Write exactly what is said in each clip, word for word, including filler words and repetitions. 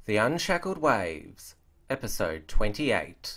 The Unshackled Waves, Episode twenty-eight.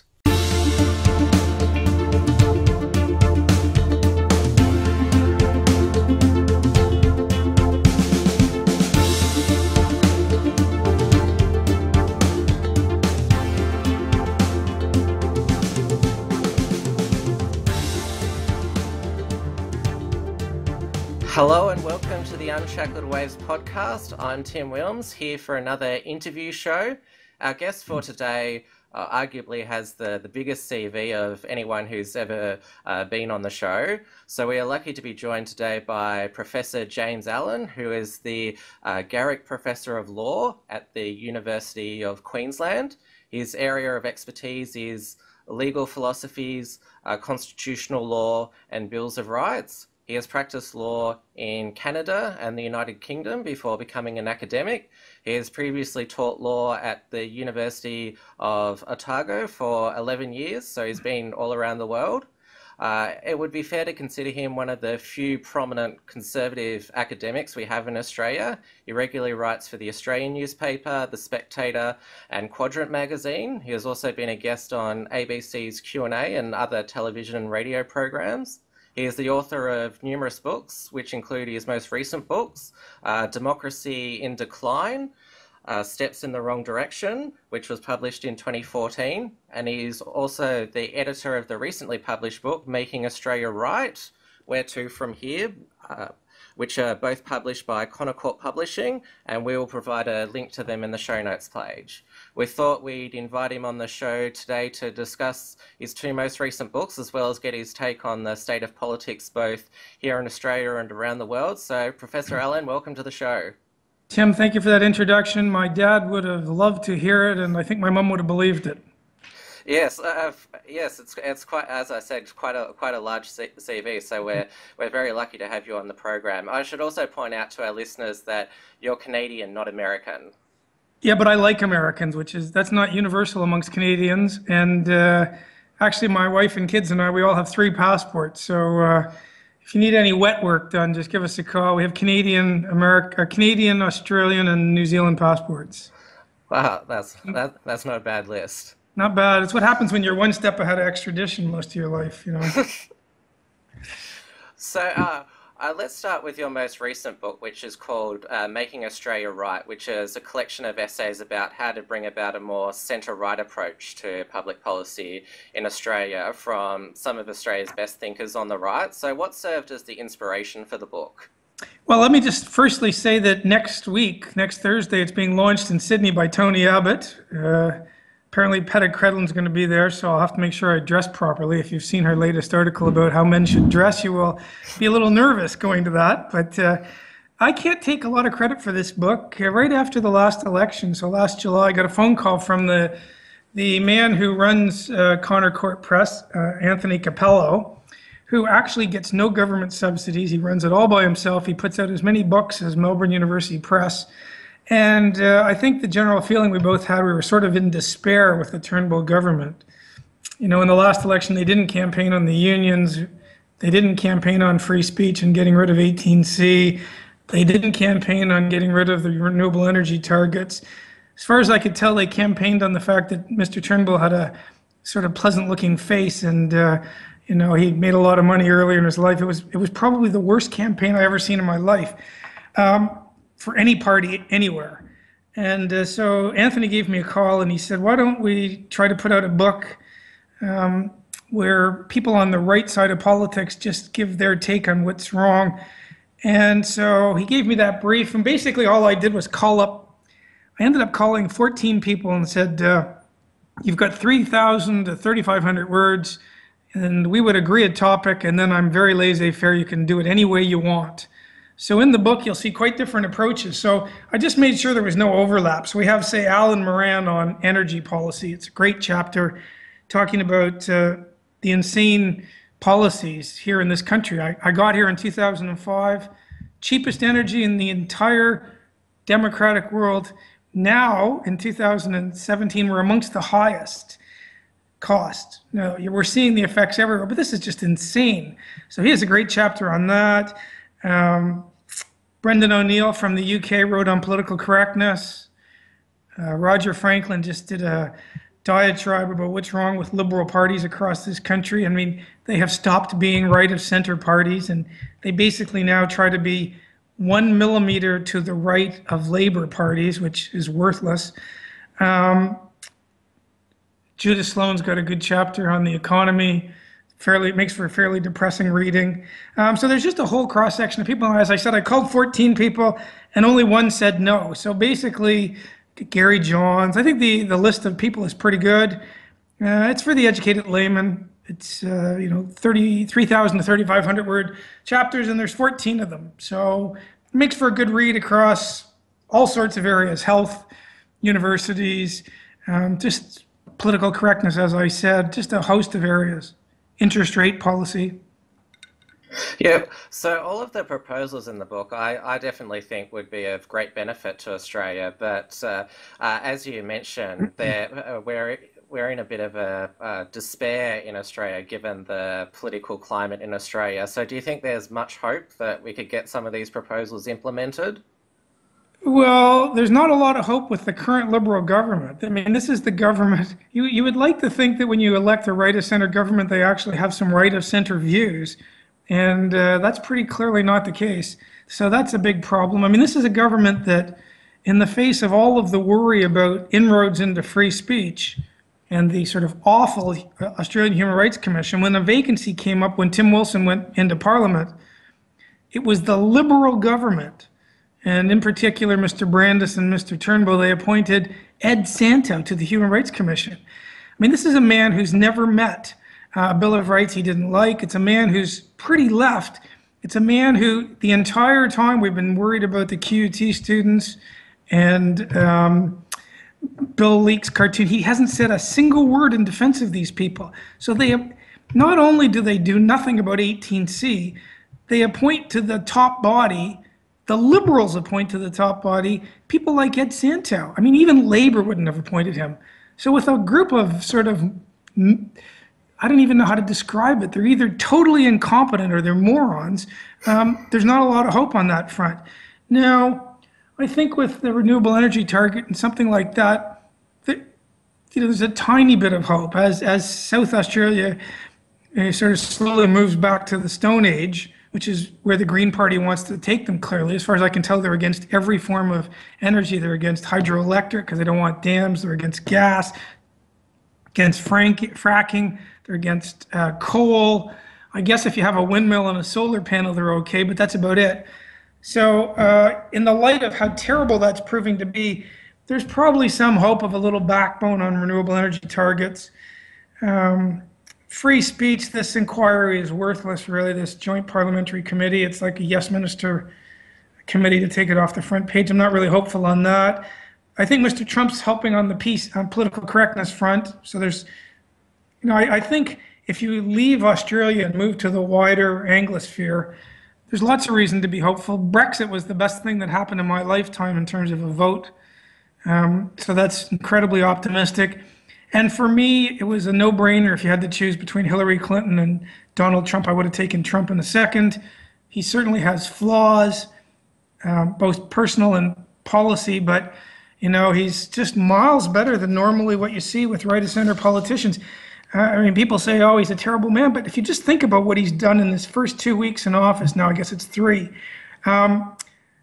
Hello and welcome to the Unshackled Waves podcast. I'm Tim Wilms, here for another interview show. Our guest for today uh, arguably has the, the biggest C V of anyone who's ever uh, been on the show. So we are lucky to be joined today by Professor James Allan, who is the uh, Garrick Professor of Law at the University of Queensland. His area of expertise is legal philosophies, uh, constitutional law and bills of rights. He has practiced law in Canada and the United Kingdom before becoming an academic. He has previously taught law at the University of Otago for eleven years, so he's been all around the world. Uh, it would be fair to consider him one of the few prominent conservative academics we have in Australia. He regularly writes for the Australian newspaper, The Spectator and Quadrant magazine. He has also been a guest on A B C's Q and A and other television and radio programs. He is the author of numerous books, which include his most recent books, uh, Democracy in Decline, uh, Steps in the Wrong Direction, which was published in twenty fourteen. And he's also the editor of the recently published book, Making Australia Right, Where to From Here, uh, which are both published by Connor Court Publishing, and we will provide a link to them in the show notes page. We thought we'd invite him on the show today to discuss his two most recent books, as well as get his take on the state of politics both here in Australia and around the world. So, Professor Allan, welcome to the show. Tim, thank you for that introduction. My dad would have loved to hear it, and I think my mum would have believed it. Yes, uh, yes, it's it's quite, as I said, quite a quite a large C V. So we're we're very lucky to have you on the program. I should also point out to our listeners that you're Canadian, not American. Yeah, but I like Americans, which is that's not universal amongst Canadians. And uh, actually, my wife and kids and I, we all have three passports. So uh, if you need any wet work done, just give us a call. We have Canadian, America, Canadian, Australian, and New Zealand passports. Wow, that's that, that's not a bad list. Not bad. It's what happens when you're one step ahead of extradition most of your life, you know. So uh, uh, let's start with your most recent book, which is called uh, Making Australia Right, which is a collection of essays about how to bring about a more centre-right approach to public policy in Australia from some of Australia's best thinkers on the right. So what served as the inspiration for the book? Well, let me just firstly say that next week, next Thursday, it's being launched in Sydney by Tony Abbott. Uh, Apparently, Peta Credlin's going to be there, so I'll have to make sure I dress properly. If you've seen her latest article about how men should dress, you will be a little nervous going to that. But uh, I can't take a lot of credit for this book. Uh, right after the last election, so last July, I got a phone call from the the man who runs uh, Connor Court Press, uh, Anthony Capello, who actually gets no government subsidies. He runs it all by himself. He puts out as many books as Melbourne University Press. And uh, I think the general feeling we both had, we were sort of in despair with the Turnbull government. You know, in the last election, they didn't campaign on the unions. They didn't campaign on free speech and getting rid of eighteen C. They didn't campaign on getting rid of the renewable energy targets. As far as I could tell, they campaigned on the fact that Mister Turnbull had a sort of pleasant-looking face, and uh, you know, he made a lot of money earlier in his life. It was it was probably the worst campaign I ever seen in my life. Um, for any party anywhere. And uh, so Anthony gave me a call and he said, why don't we try to put out a book um, where people on the right side of politics just give their take on what's wrong. And so he gave me that brief, and basically all I did was call up, I ended up calling fourteen people and said, uh, you've got three thousand to thirty-five hundred words, and we would agree a topic, and then I'm very laissez-faire, you can do it any way you want. So in the book, you'll see quite different approaches. So I just made sure there was no overlap. So we have, say, Allan Moran on energy policy. It's a great chapter talking about uh, the insane policies here in this country. I, I got here in two thousand five, cheapest energy in the entire democratic world. Now, in two thousand seventeen, we're amongst the highest cost. Now, we're seeing the effects everywhere, but this is just insane. So he has a great chapter on that. Um, Brendan O'Neill from the U K wrote on political correctness. Uh, Roger Franklin just did a diatribe about what's wrong with liberal parties across this country. I mean, they have stopped being right of center parties, and they basically now try to be one millimeter to the right of labor parties, which is worthless. Um, Judith Sloan's got a good chapter on the economy. Fairly, it makes for a fairly depressing reading. Um, so there's just a whole cross section of people. As I said, I called fourteen people, and only one said no. So basically, Gary Johns. I think the the list of people is pretty good. Uh, it's for the educated layman. It's uh, you know thirty-three thousand to thirty-five hundred word chapters, and there's fourteen of them. So it makes for a good read across all sorts of areas: health, universities, um, just political correctness, as I said, just a host of areas. Interest rate policy. Yeah, so all of the proposals in the book, I, I definitely think would be of great benefit to Australia. But uh, uh, as you mentioned, there uh, we're we're in a bit of a uh, despair in Australia, given the political climate in Australia. So do you think there's much hope that we could get some of these proposals implemented? Well, there's not a lot of hope with the current Liberal government. I mean, this is the government. You, you would like to think that when you elect a right of center government, they actually have some right of center views. And uh, that's pretty clearly not the case. So that's a big problem. I mean, this is a government that, in the face of all of the worry about inroads into free speech and the sort of awful Australian Human Rights Commission, when a vacancy came up when Tim Wilson went into Parliament, it was the Liberal government, and in particular Mister Brandis and Mister Turnbull, they appointed Ed Santow to the Human Rights Commission. I mean, this is a man who's never met uh, a Bill of Rights he didn't like. It's a man who's pretty left. It's a man who, the entire time we've been worried about the Q U T students and um, Bill Leak's cartoon, he hasn't said a single word in defense of these people. So they have, not only do they do nothing about eighteen C, they appoint to the top body, the Liberals appoint to the top body, people like Ed Santow. I mean, even Labour wouldn't have appointed him. So with a group of sort of, I don't even know how to describe it. They're either totally incompetent or they're morons. Um, there's not a lot of hope on that front. Now, I think with the renewable energy target and something like that, that you know, there's a tiny bit of hope as as South Australia uh, sort of slowly moves back to the Stone Age, which is where the Green Party wants to take them clearly. As far as I can tell, they're against every form of energy. They're against hydroelectric because they don't want dams. They're against gas, against frank, fracking. They're against uh, coal. I guess if you have a windmill and a solar panel, they're okay, but that's about it. So uh, in the light of how terrible that's proving to be, there's probably some hope of a little backbone on renewable energy targets. Um, free speech, this inquiry is worthless, really, this joint parliamentary committee. It's like a yes minister committee to take it off the front page. I'm not really hopeful on that. I think Mister Trump's helping on the peace, on political correctness front. So there's, you know, I, I think if you leave Australia and move to the wider Anglosphere, there's lots of reason to be hopeful. Brexit was the best thing that happened in my lifetime in terms of a vote. Um, so that's incredibly optimistic. And for me, it was a no-brainer. If you had to choose between Hillary Clinton and Donald Trump, I would have taken Trump in a second. He certainly has flaws, um, both personal and policy, but you know, he's just miles better than normally what you see with right-of-center politicians. Uh, I mean, people say, oh, he's a terrible man, but if you just think about what he's done in his first two weeks in office, now I guess it's three. Um,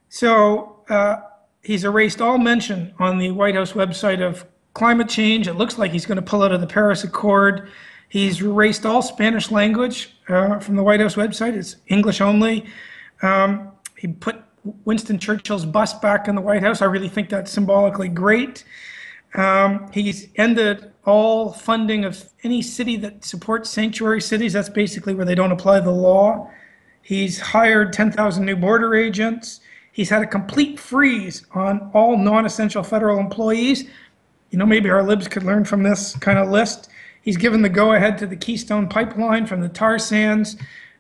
so uh, he's erased all mention on the White House website of climate change. It looks like he's going to pull out of the Paris Accord. He's erased all Spanish language uh, from the White House website. It's English only. Um, he put Winston Churchill's bust back in the White House. I really think that's symbolically great. Um, he's ended all funding of any city that supports sanctuary cities. That's basically where they don't apply the law. He's hired ten thousand new border agents. He's had a complete freeze on all non-essential federal employees. You know, maybe our libs could learn from this kind of list. He's given the go-ahead to the Keystone Pipeline from the tar sands.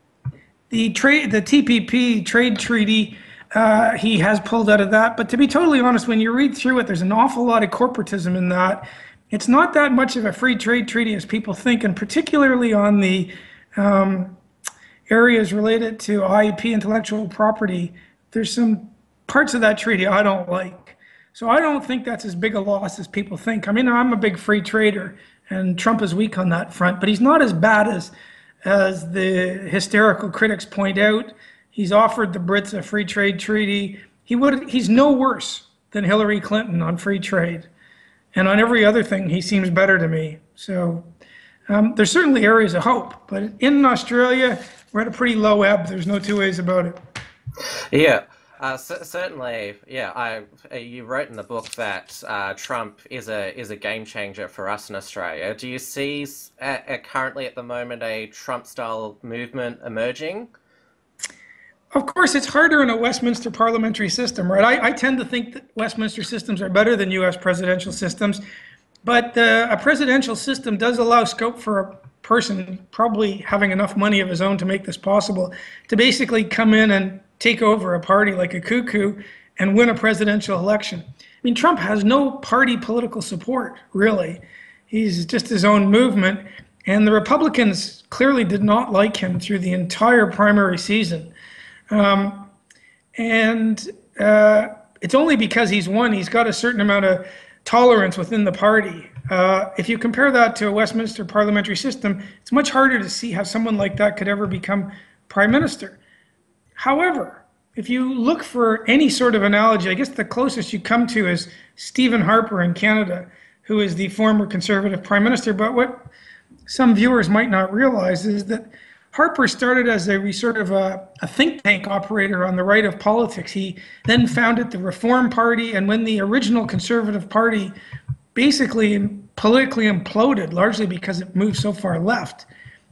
The trade, the T P P trade treaty, uh, he has pulled out of that. But to be totally honest, when you read through it, there's an awful lot of corporatism in that. It's not that much of a free trade treaty as people think, and particularly on the um, areas related to I P, intellectual property, there's some parts of that treaty I don't like. So I don't think that's as big a loss as people think. I mean, I'm a big free trader, and Trump is weak on that front, but he's not as bad as as the hysterical critics point out. He's offered the Brits a free trade treaty. He would he's no worse than Hillary Clinton on free trade. And on every other thing, he seems better to me. So um, there's certainly areas of hope. But in Australia, we're at a pretty low ebb. There's no two ways about it. Yeah. Uh, c- certainly, yeah. I uh, you wrote in the book that uh, Trump is a is a game changer for us in Australia. Do you see uh, uh, currently at the moment a Trump-style movement emerging? Of course, it's harder in a Westminster parliamentary system, right? I, I tend to think that Westminster systems are better than U S presidential systems, but uh, a presidential system does allow scope for a person probably having enough money of his own to make this possible, to basically come in and take over a party like a cuckoo and win a presidential election. I mean, Trump has no party political support, really. He's just his own movement, and the Republicans clearly did not like him through the entire primary season. Um, and uh, it's only because he's won, he's got a certain amount of tolerance within the party. Uh, if you compare that to a Westminster parliamentary system, it's much harder to see how someone like that could ever become prime minister. However, if you look for any sort of analogy, I guess the closest you come to is Stephen Harper in Canada, who is the former Conservative prime minister. But what some viewers might not realize is that Harper started as a sort of a, a think tank operator on the right of politics. He then founded the Reform Party, and when the original Conservative Party basically politically imploded, largely because it moved so far left,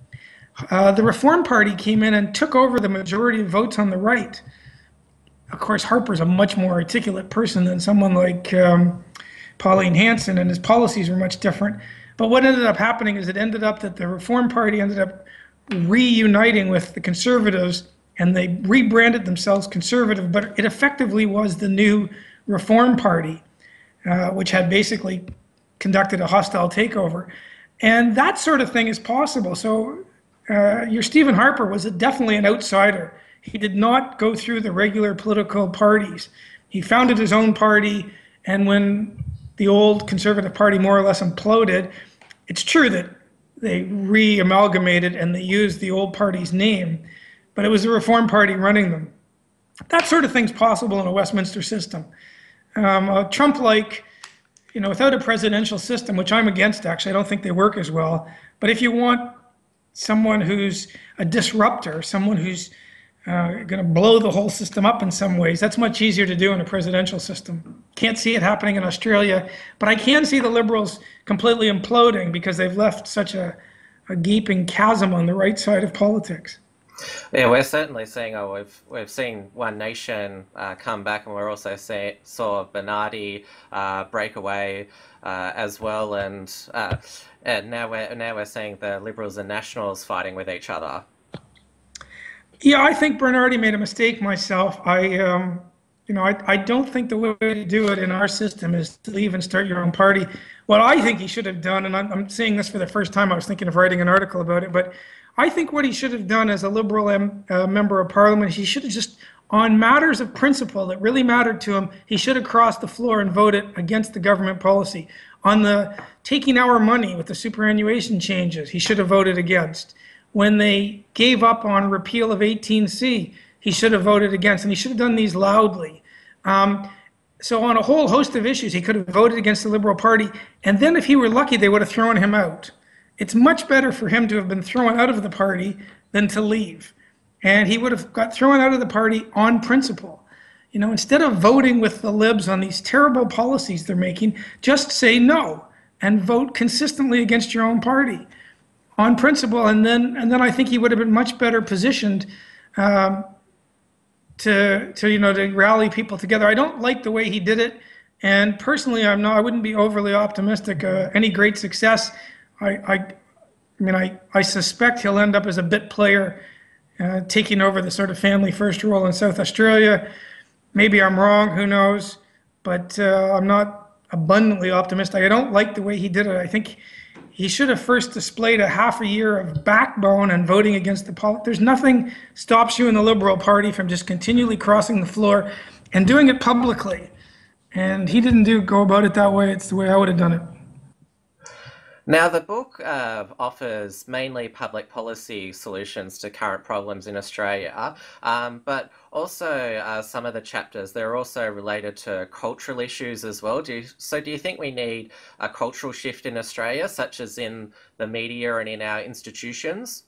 uh, the Reform Party came in and took over the majority of votes on the right. Of course, Harper's a much more articulate person than someone like um, Pauline Hanson, and his policies were much different. But what ended up happening is it ended up that the Reform Party ended up reuniting with the Conservatives, and they rebranded themselves Conservative, but it effectively was the new Reform Party, uh, which had basically conducted a hostile takeover. And that sort of thing is possible. So uh, your Stephen Harper was a, definitely an outsider. He did not go through the regular political parties. He founded his own party, and when the old Conservative Party more or less imploded, it's true that they re-amalgamated and they used the old party's name, but it was the Reform Party running them. That sort of thing's possible in a Westminster system. Um, uh, Trump-like, you know, without a presidential system, which I'm against actually, I don't think they work as well, but if you want someone who's a disruptor, someone who's uh, going to blow the whole system up in some ways, that's much easier to do in a presidential system. Can't see it happening in Australia, but I can see the Liberals completely imploding because they've left such a, a gaping chasm on the right side of politics. Yeah, we're certainly seeing. Oh, we've we've seen One Nation uh, come back, and we're also see, saw Bernardi uh, break away uh, as well, and uh, and now we're now we're seeing the Liberals and Nationals fighting with each other. Yeah, I think Bernardi made a mistake myself. I, um, you know, I, I don't think the way to do it in our system is to leave and start your own party. What I think he should have done, and I'm, I'm saying this for the first time, I was thinking of writing an article about it, but I think what he should have done as a Liberal M, uh, member of Parliament, he should have just, on matters of principle that really mattered to him, he should have crossed the floor and voted against the government policy. On the taking our money with the superannuation changes, he should have voted against. When they gave up on repeal of eighteen C, he should have voted against, and he should have done these loudly. Um, so on a whole host of issues, he could have voted against the Liberal Party, and then if he were lucky, they would have thrown him out. It's much better for him to have been thrown out of the party than to leave. And he would have got thrown out of the party on principle. You know, instead of voting with the libs on these terrible policies they're making, just say no and vote consistently against your own party on principle, and then and then I think he would have been much better positioned um, to to you know to rally people together. I don't like the way he did it, and personally, I'm not. I wouldn't be overly optimistic. Uh, any great success, I I, I mean, I I suspect he'll end up as a bit player, uh, taking over the sort of family first role in South Australia. Maybe I'm wrong. Who knows? But uh, I'm not abundantly optimistic. I don't like the way he did it. I think he should have first displayed a half a year of backbone and voting against the politics. There's nothing stops you in the Liberal Party from just continually crossing the floor and doing it publicly. And he didn't do go about it that way. It's the way I would have done it. Now, the book uh, offers mainly public policy solutions to current problems in Australia, um, but also uh, some of the chapters, they're also related to cultural issues as well. Do you, so do you think we need a cultural shift in Australia, such as in the media and in our institutions?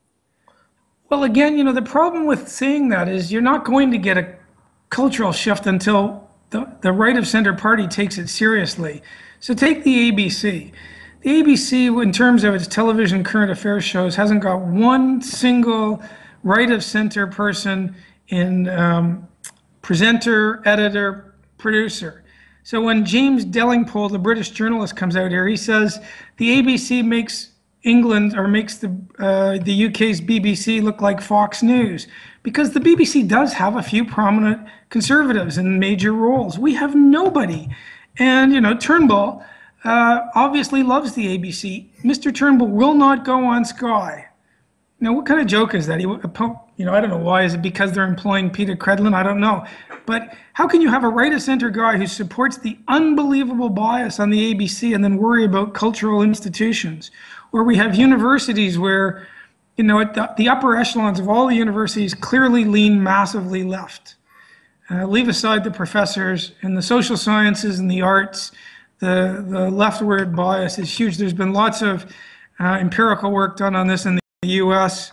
Well, again, you know, the problem with saying that is you're not going to get a cultural shift until the, the right of center party takes it seriously. So take the A B C. The A B C, in terms of its television current affairs shows, hasn't got one single right of center person in um, presenter, editor, producer. So when James Delingpole, the British journalist, comes out here, he says the A B C makes England or makes the uh, the U K's B B C look like Fox News, because the B B C does have a few prominent conservatives in major roles. We have nobody. And, you know, Turnbull uh, obviously loves the A B C. Mister Turnbull will not go on Sky. Now, what kind of joke is that? He, you know, I don't know why. Is it because they're employing Peter Credlin? I don't know. But how can you have a right-of-center guy who supports the unbelievable bias on the A B C and then worry about cultural institutions? Or we have universities where, you know, at the, the upper echelons of all the universities clearly lean massively left. Uh, leave aside the professors in the social sciences and the arts, the, the leftward bias is huge. There's been lots of uh, empirical work done on this in the U S.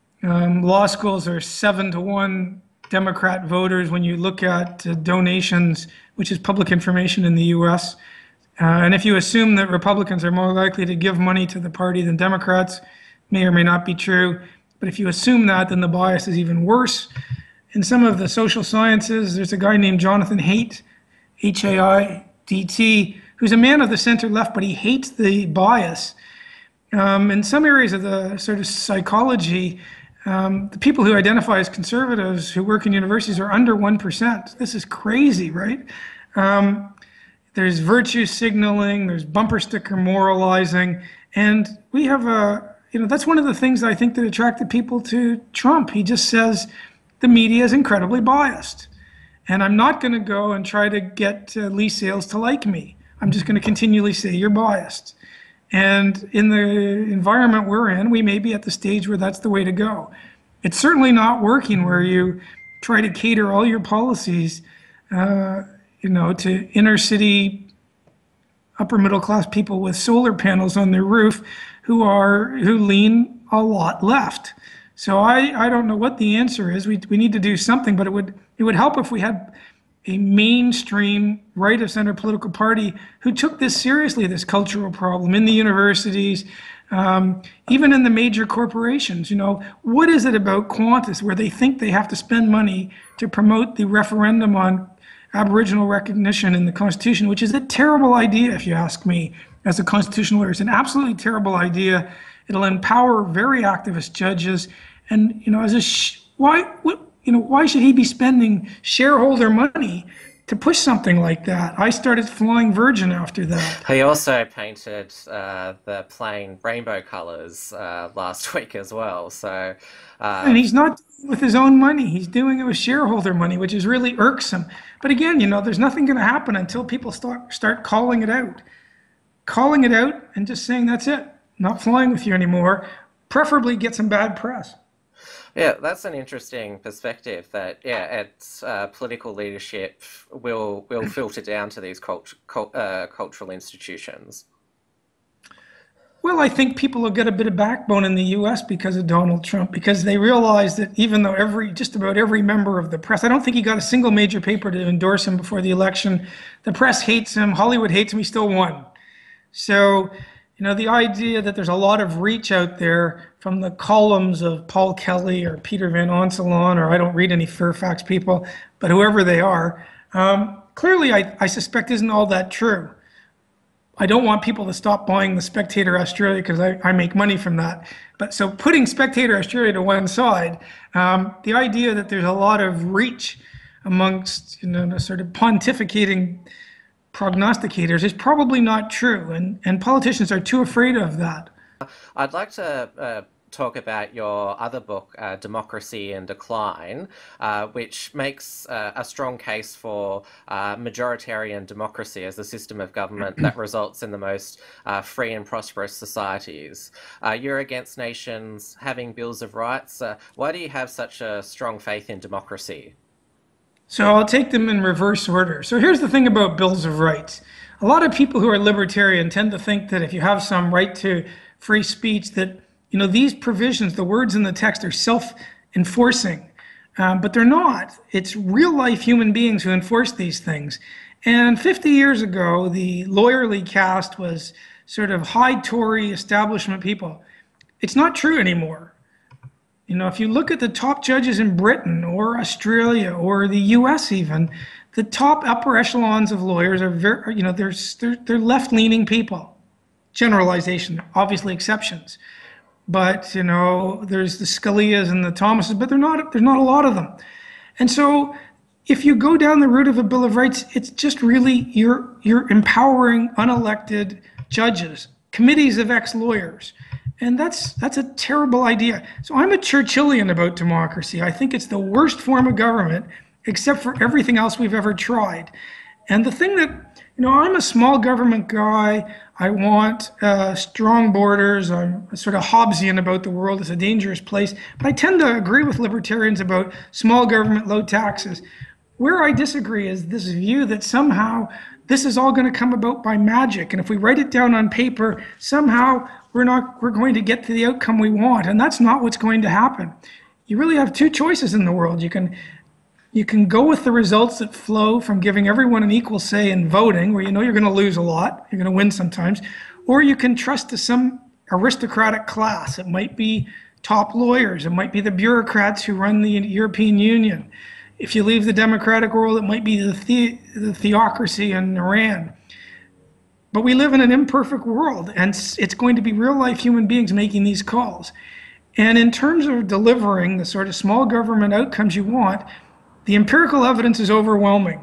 Um, law schools are seven to one Democrat voters when you look at uh, donations, which is public information in the U S. Uh, and if you assume that Republicans are more likely to give money to the party than Democrats, may or may not be true. But if you assume that, then the bias is even worse. In some of the social sciences, there's a guy named Jonathan Haidt, H A I D T, who's a man of the center left, but he hates the bias. Um, in some areas of the sort of psychology, um, the people who identify as conservatives who work in universities are under one percent. This is crazy, right? Um, there's virtue signaling, there's bumper sticker moralizing, and we have a, you know, that's one of the things I think that attracted people to Trump. He just says the media is incredibly biased, and I'm not going to go and try to get uh, Lee Sales to like me. I'm just going to continually say you're biased. And in the environment we're in, we may be at the stage where that's the way to go. It's certainly not working where you try to cater all your policies, uh, you know, to inner city, upper middle class people with solar panels on their roof who are who lean a lot left. So I, I don't know what the answer is. We we need to do something, but it would it would help if we had a mainstream right of center political party who took this seriously, this cultural problem in the universities, um, even in the major corporations. You know, what is it about Qantas where they think they have to spend money to promote the referendum on Aboriginal recognition in the Constitution, which is a terrible idea, if you ask me, as a constitutional lawyer. It's an absolutely terrible idea. It'll empower very activist judges. And, you know, as a, sh why, what, you know, why should he be spending shareholder money to push something like that? I started flying Virgin after that. He also painted uh, the plain rainbow colours uh, last week as well. So, uh, and he's not with his own money. He's doing it with shareholder money, which is really irksome. But again, you know, there's nothing going to happen until people start start calling it out, calling it out, and just saying that's it. Not flying with you anymore. Preferably get some bad press. Yeah, that's an interesting perspective. That yeah, it's uh, political leadership will will filter down to these cult, cult, uh, cultural institutions. Well, I think people will get a bit of backbone in the U S because of Donald Trump, because they realize that even though every just about every member of the press, I don't think he got a single major paper to endorse him before the election. The press hates him. Hollywood hates him. He still won. So, you know, the idea that there's a lot of reach out there from the columns of Paul Kelly or Peter Van Onselen, or I don't read any Fairfax people, but whoever they are, um, clearly I, I suspect isn't all that true. I don't want people to stop buying the Spectator Australia because I, I make money from that. But so putting Spectator Australia to one side, um, the idea that there's a lot of reach amongst, you know, the sort of pontificating prognosticators is probably not true, and, and politicians are too afraid of that. I'd like to uh, talk about your other book, uh, Democracy in Decline, uh, which makes uh, a strong case for uh, majoritarian democracy as a system of government that results in the most uh, free and prosperous societies. Uh, you're against nations having bills of rights. Uh, why do you have such a strong faith in democracy? So I'll take them in reverse order. So here's the thing about bills of rights. A lot of people who are libertarian tend to think that if you have some right to free speech, that you know these provisions, the words in the text, are self-enforcing, um, but they're not. It's real-life human beings who enforce these things. And fifty years ago, the lawyerly caste was sort of high Tory establishment people. It's not true anymore. You know, if you look at the top judges in Britain or Australia or the U S even, the top upper echelons of lawyers are very, you know, they're, they're, they're left-leaning people. Generalization, obviously exceptions. But, you know, there's the Scalias and the Thomases, but they're not, there's not a lot of them. And so if you go down the route of a Bill of Rights, it's just really, you're, you're empowering unelected judges, committees of ex-lawyers. And that's that's a terrible idea. So I'm a Churchillian about democracy. I think it's the worst form of government, except for everything else we've ever tried. And the thing that, you know, I'm a small government guy. I want uh, strong borders. I'm sort of Hobbesian about the world. It's a dangerous place. But I tend to agree with libertarians about small government, low taxes. Where I disagree is this view that somehow this is all going to come about by magic. And if we write it down on paper, somehow we're not, we're going to get to the outcome we want. And that's not what's going to happen. You really have two choices in the world. You can, you can go with the results that flow from giving everyone an equal say in voting, where you know you're going to lose a lot, you're going to win sometimes, or you can trust to some aristocratic class. It might be top lawyers. It might be the bureaucrats who run the European Union. If you leave the democratic world, it might be the, the, the theocracy in Iran. But we live in an imperfect world, and it's going to be real-life human beings making these calls. And in terms of delivering the sort of small government outcomes you want, the empirical evidence is overwhelming.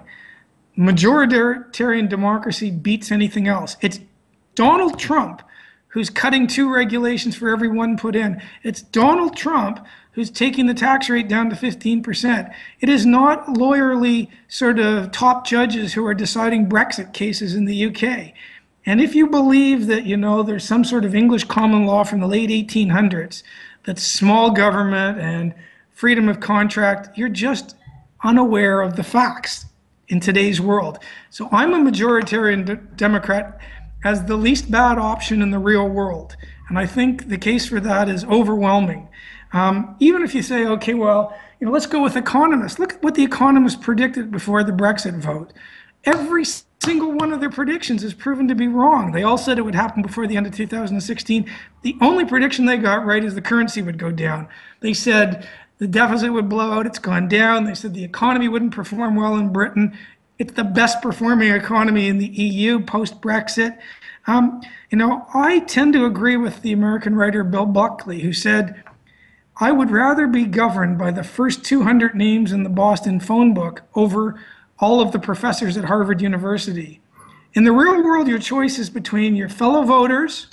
Majoritarian democracy beats anything else. It's Donald Trump who's cutting two regulations for every one put in. It's Donald Trump who's taking the tax rate down to fifteen percent. It is not lawyerly sort of top judges who are deciding Brexit cases in the U K. And if you believe that, you know, there's some sort of English common law from the late eighteen hundreds, that's small government and freedom of contract, you're just unaware of the facts in today's world. So I'm a majoritarian de- Democrat as the least bad option in the real world. And I think the case for that is overwhelming. Um, even if you say, okay, well, you know, let's go with economists. Look at what the economists predicted before the Brexit vote. Every single one of their predictions is proven to be wrong. They all said it would happen before the end of two thousand sixteen. The only prediction they got right is the currency would go down. They said the deficit would blow out. It's gone down. They said the economy wouldn't perform well in Britain. It's the best performing economy in the E U post-Brexit. Um, you know, I tend to agree with the American writer Bill Buckley, who said, I would rather be governed by the first two hundred names in the Boston phone book over all of the professors at Harvard University. In the real world, your choice is between your fellow voters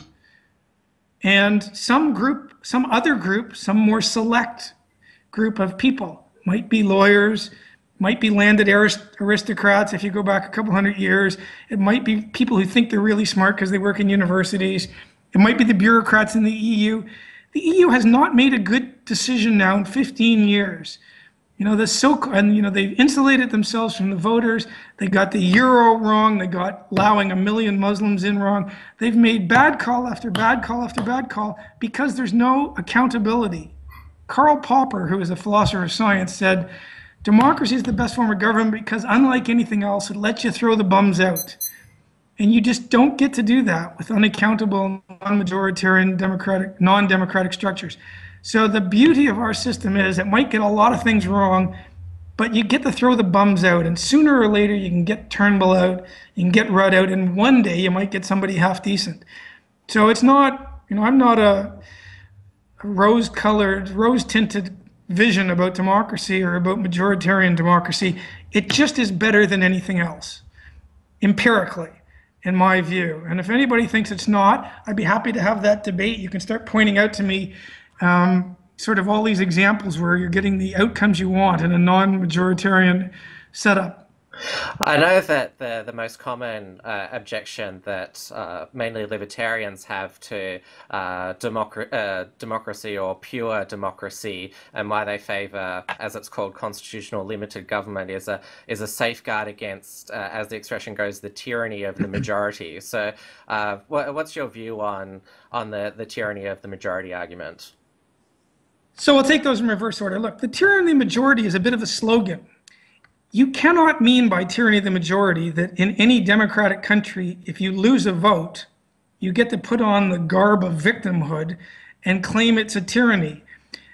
and some group, some other group, some more select group of people. Might be lawyers, might be landed aristocrats if you go back a couple hundred years. It might be people who think they're really smart because they work in universities. It might be the bureaucrats in the E U. The E U has not made a good decision now in fifteen years. You know, the so and you know they've insulated themselves from the voters. They got the euro wrong. They got allowing a million Muslims in wrong. They've made bad call after bad call after bad call because there's no accountability. Karl Popper, who is a philosopher of science, said, democracy is the best form of government because unlike anything else, it lets you throw the bums out. And you just don't get to do that with unaccountable, non-majoritarian, democratic, non-democratic structures. So the beauty of our system is it might get a lot of things wrong, but you get to throw the bums out. And sooner or later, you can get Turnbull out, you can get Rudd out, and one day you might get somebody half decent. So it's not, you know, I'm not a, a rose-colored, rose-tinted vision about democracy or about majoritarian democracy. It just is better than anything else, empirically, in my view. And if anybody thinks it's not, I'd be happy to have that debate. You can start pointing out to me um, sort of all these examples where you're getting the outcomes you want in a non-majoritarian setup. I know that the, the most common uh, objection that uh, mainly libertarians have to uh, democ uh, democracy or pure democracy, and why they favour, as it's called, constitutional limited government, is a is a safeguard against, uh, as the expression goes, the tyranny of the majority. So, uh, what, what's your view on on the the tyranny of the majority argument? So I'll take those in reverse order. Look, the tyranny of the majority is a bit of a slogan. You cannot mean by tyranny of the majority that in any democratic country, if you lose a vote, you get to put on the garb of victimhood and claim it's a tyranny.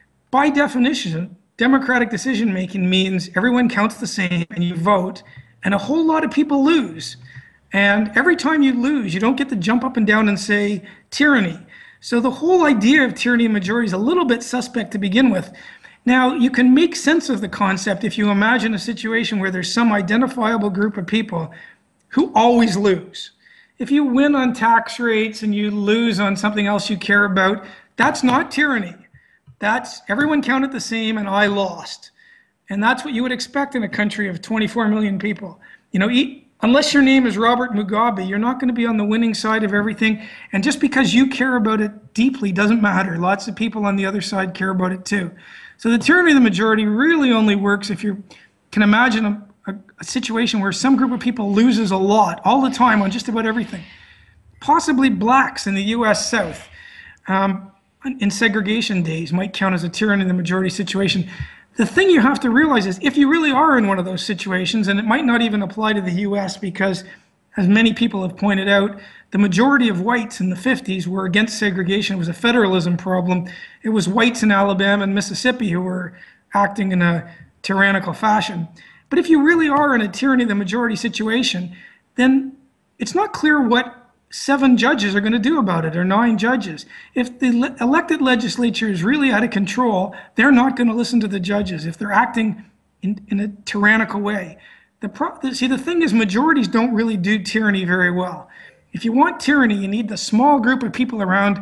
By definition, democratic decision making means everyone counts the same and you vote, and a whole lot of people lose. And every time you lose, you don't get to jump up and down and say tyranny. So the whole idea of tyranny of majority is a little bit suspect to begin with. Now, you can make sense of the concept if you imagine a situation where there's some identifiable group of people who always lose. If you win on tax rates and you lose on something else you care about, that's not tyranny. That's everyone counted the same and I lost. And that's what you would expect in a country of twenty-four million people. You know, unless your name is Robert Mugabe, you're not going to be on the winning side of everything. And just because you care about it deeply doesn't matter. Lots of people on the other side care about it too. So the tyranny of the majority really only works if you can imagine a, a, a situation where some group of people loses a lot all the time on just about everything. Possibly blacks in the U S South um, in segregation days might count as a tyranny of the majority situation. The thing you have to realize is if you really are in one of those situations, and it might not even apply to the U S because, as many people have pointed out, the majority of whites in the fifties were against segregation. It was a federalism problem. It was whites in Alabama and Mississippi who were acting in a tyrannical fashion. But if you really are in a tyranny of the majority situation, then it's not clear what seven judges are going to do about it, or nine judges. If the le elected legislature is really out of control, they're not going to listen to the judges if they're acting in, in a tyrannical way. The pro the, see, the thing is, majorities don't really do tyranny very well. If you want tyranny, you need the small group of people around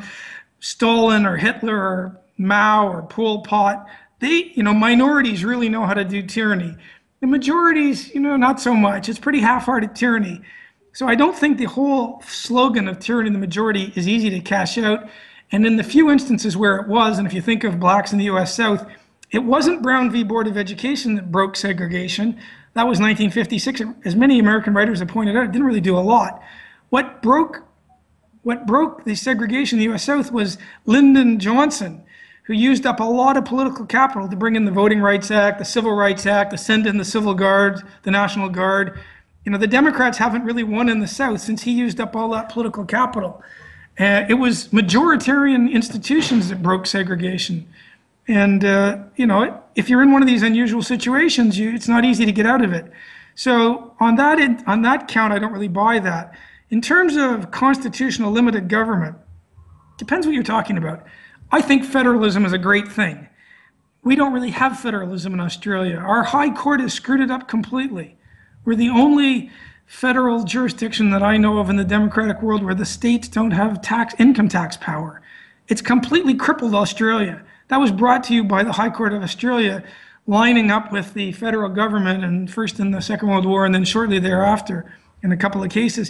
Stalin or Hitler or Mao or Pol Pot. They, you know, minorities really know how to do tyranny. The majorities, you know, not so much. It's pretty half-hearted tyranny. So I don't think the whole slogan of tyranny of the majority is easy to cash out. And in the few instances where it was, and if you think of blacks in the U S South, it wasn't Brown v. Board of Education that broke segregation. That was nineteen fifty-six. As many American writers have pointed out, it didn't really do a lot. What broke, what broke the segregation in the U S South was Lyndon Johnson, who used up a lot of political capital to bring in the Voting Rights Act, the Civil Rights Act, to send in the Civil Guard, the National Guard. You know, the Democrats haven't really won in the South since he used up all that political capital. Uh, it was majoritarian institutions that broke segregation. And, uh, you know, if you're in one of these unusual situations, you, it's not easy to get out of it. So on that, on that count, I don't really buy that. In terms of constitutional limited government, depends what you're talking about. I think federalism is a great thing. We don't really have federalism in Australia. Our High Court has screwed it up completely. We're the only federal jurisdiction that I know of in the democratic world where the states don't have tax, income tax power. It's completely crippled Australia. That was brought to you by the High Court of Australia, lining up with the federal government, and first in the Second World War and then shortly thereafter in a couple of cases.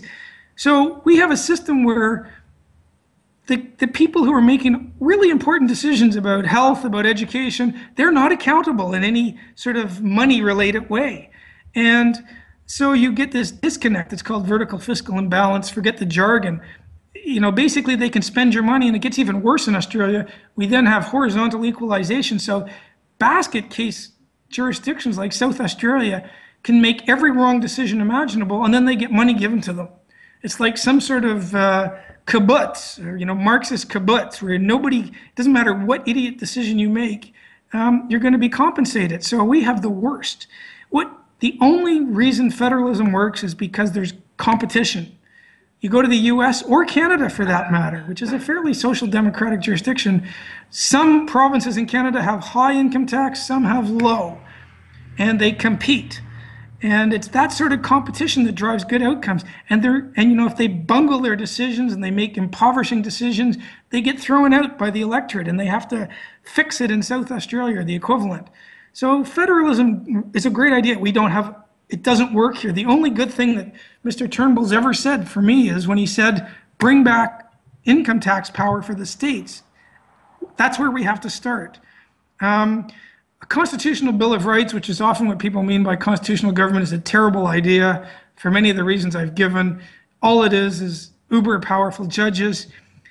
So we have a system where the, the people who are making really important decisions about health, about education, they're not accountable in any sort of money-related way. And so you get this disconnect. It's called vertical fiscal imbalance. Forget the jargon. You know, basically they can spend your money, and it gets even worse in Australia. We then have horizontal equalization. So basket case jurisdictions like South Australia can make every wrong decision imaginable, and then they get money given to them. It's like some sort of uh, kibbutz, or, you know, Marxist kibbutz, where nobody, doesn't matter what idiot decision you make, um, you're going to be compensated. So we have the worst. What the only reason federalism works is because there's competition. You go to the U S or Canada, for that matter, which is a fairly social democratic jurisdiction. Some provinces in Canada have high income tax, some have low, and they compete. And it's that sort of competition that drives good outcomes. And they're, and you know, if they bungle their decisions and they make impoverishing decisions, they get thrown out by the electorate and they have to fix it in South Australia or the equivalent. So federalism is a great idea. We don't have, it doesn't work here. The only good thing that Mister Turnbull's ever said for me is when he said, bring back income tax power for the states. That's where we have to start. Um, A constitutional Bill of Rights, which is often what people mean by constitutional government, is a terrible idea for many of the reasons I've given. All it is is uber powerful judges.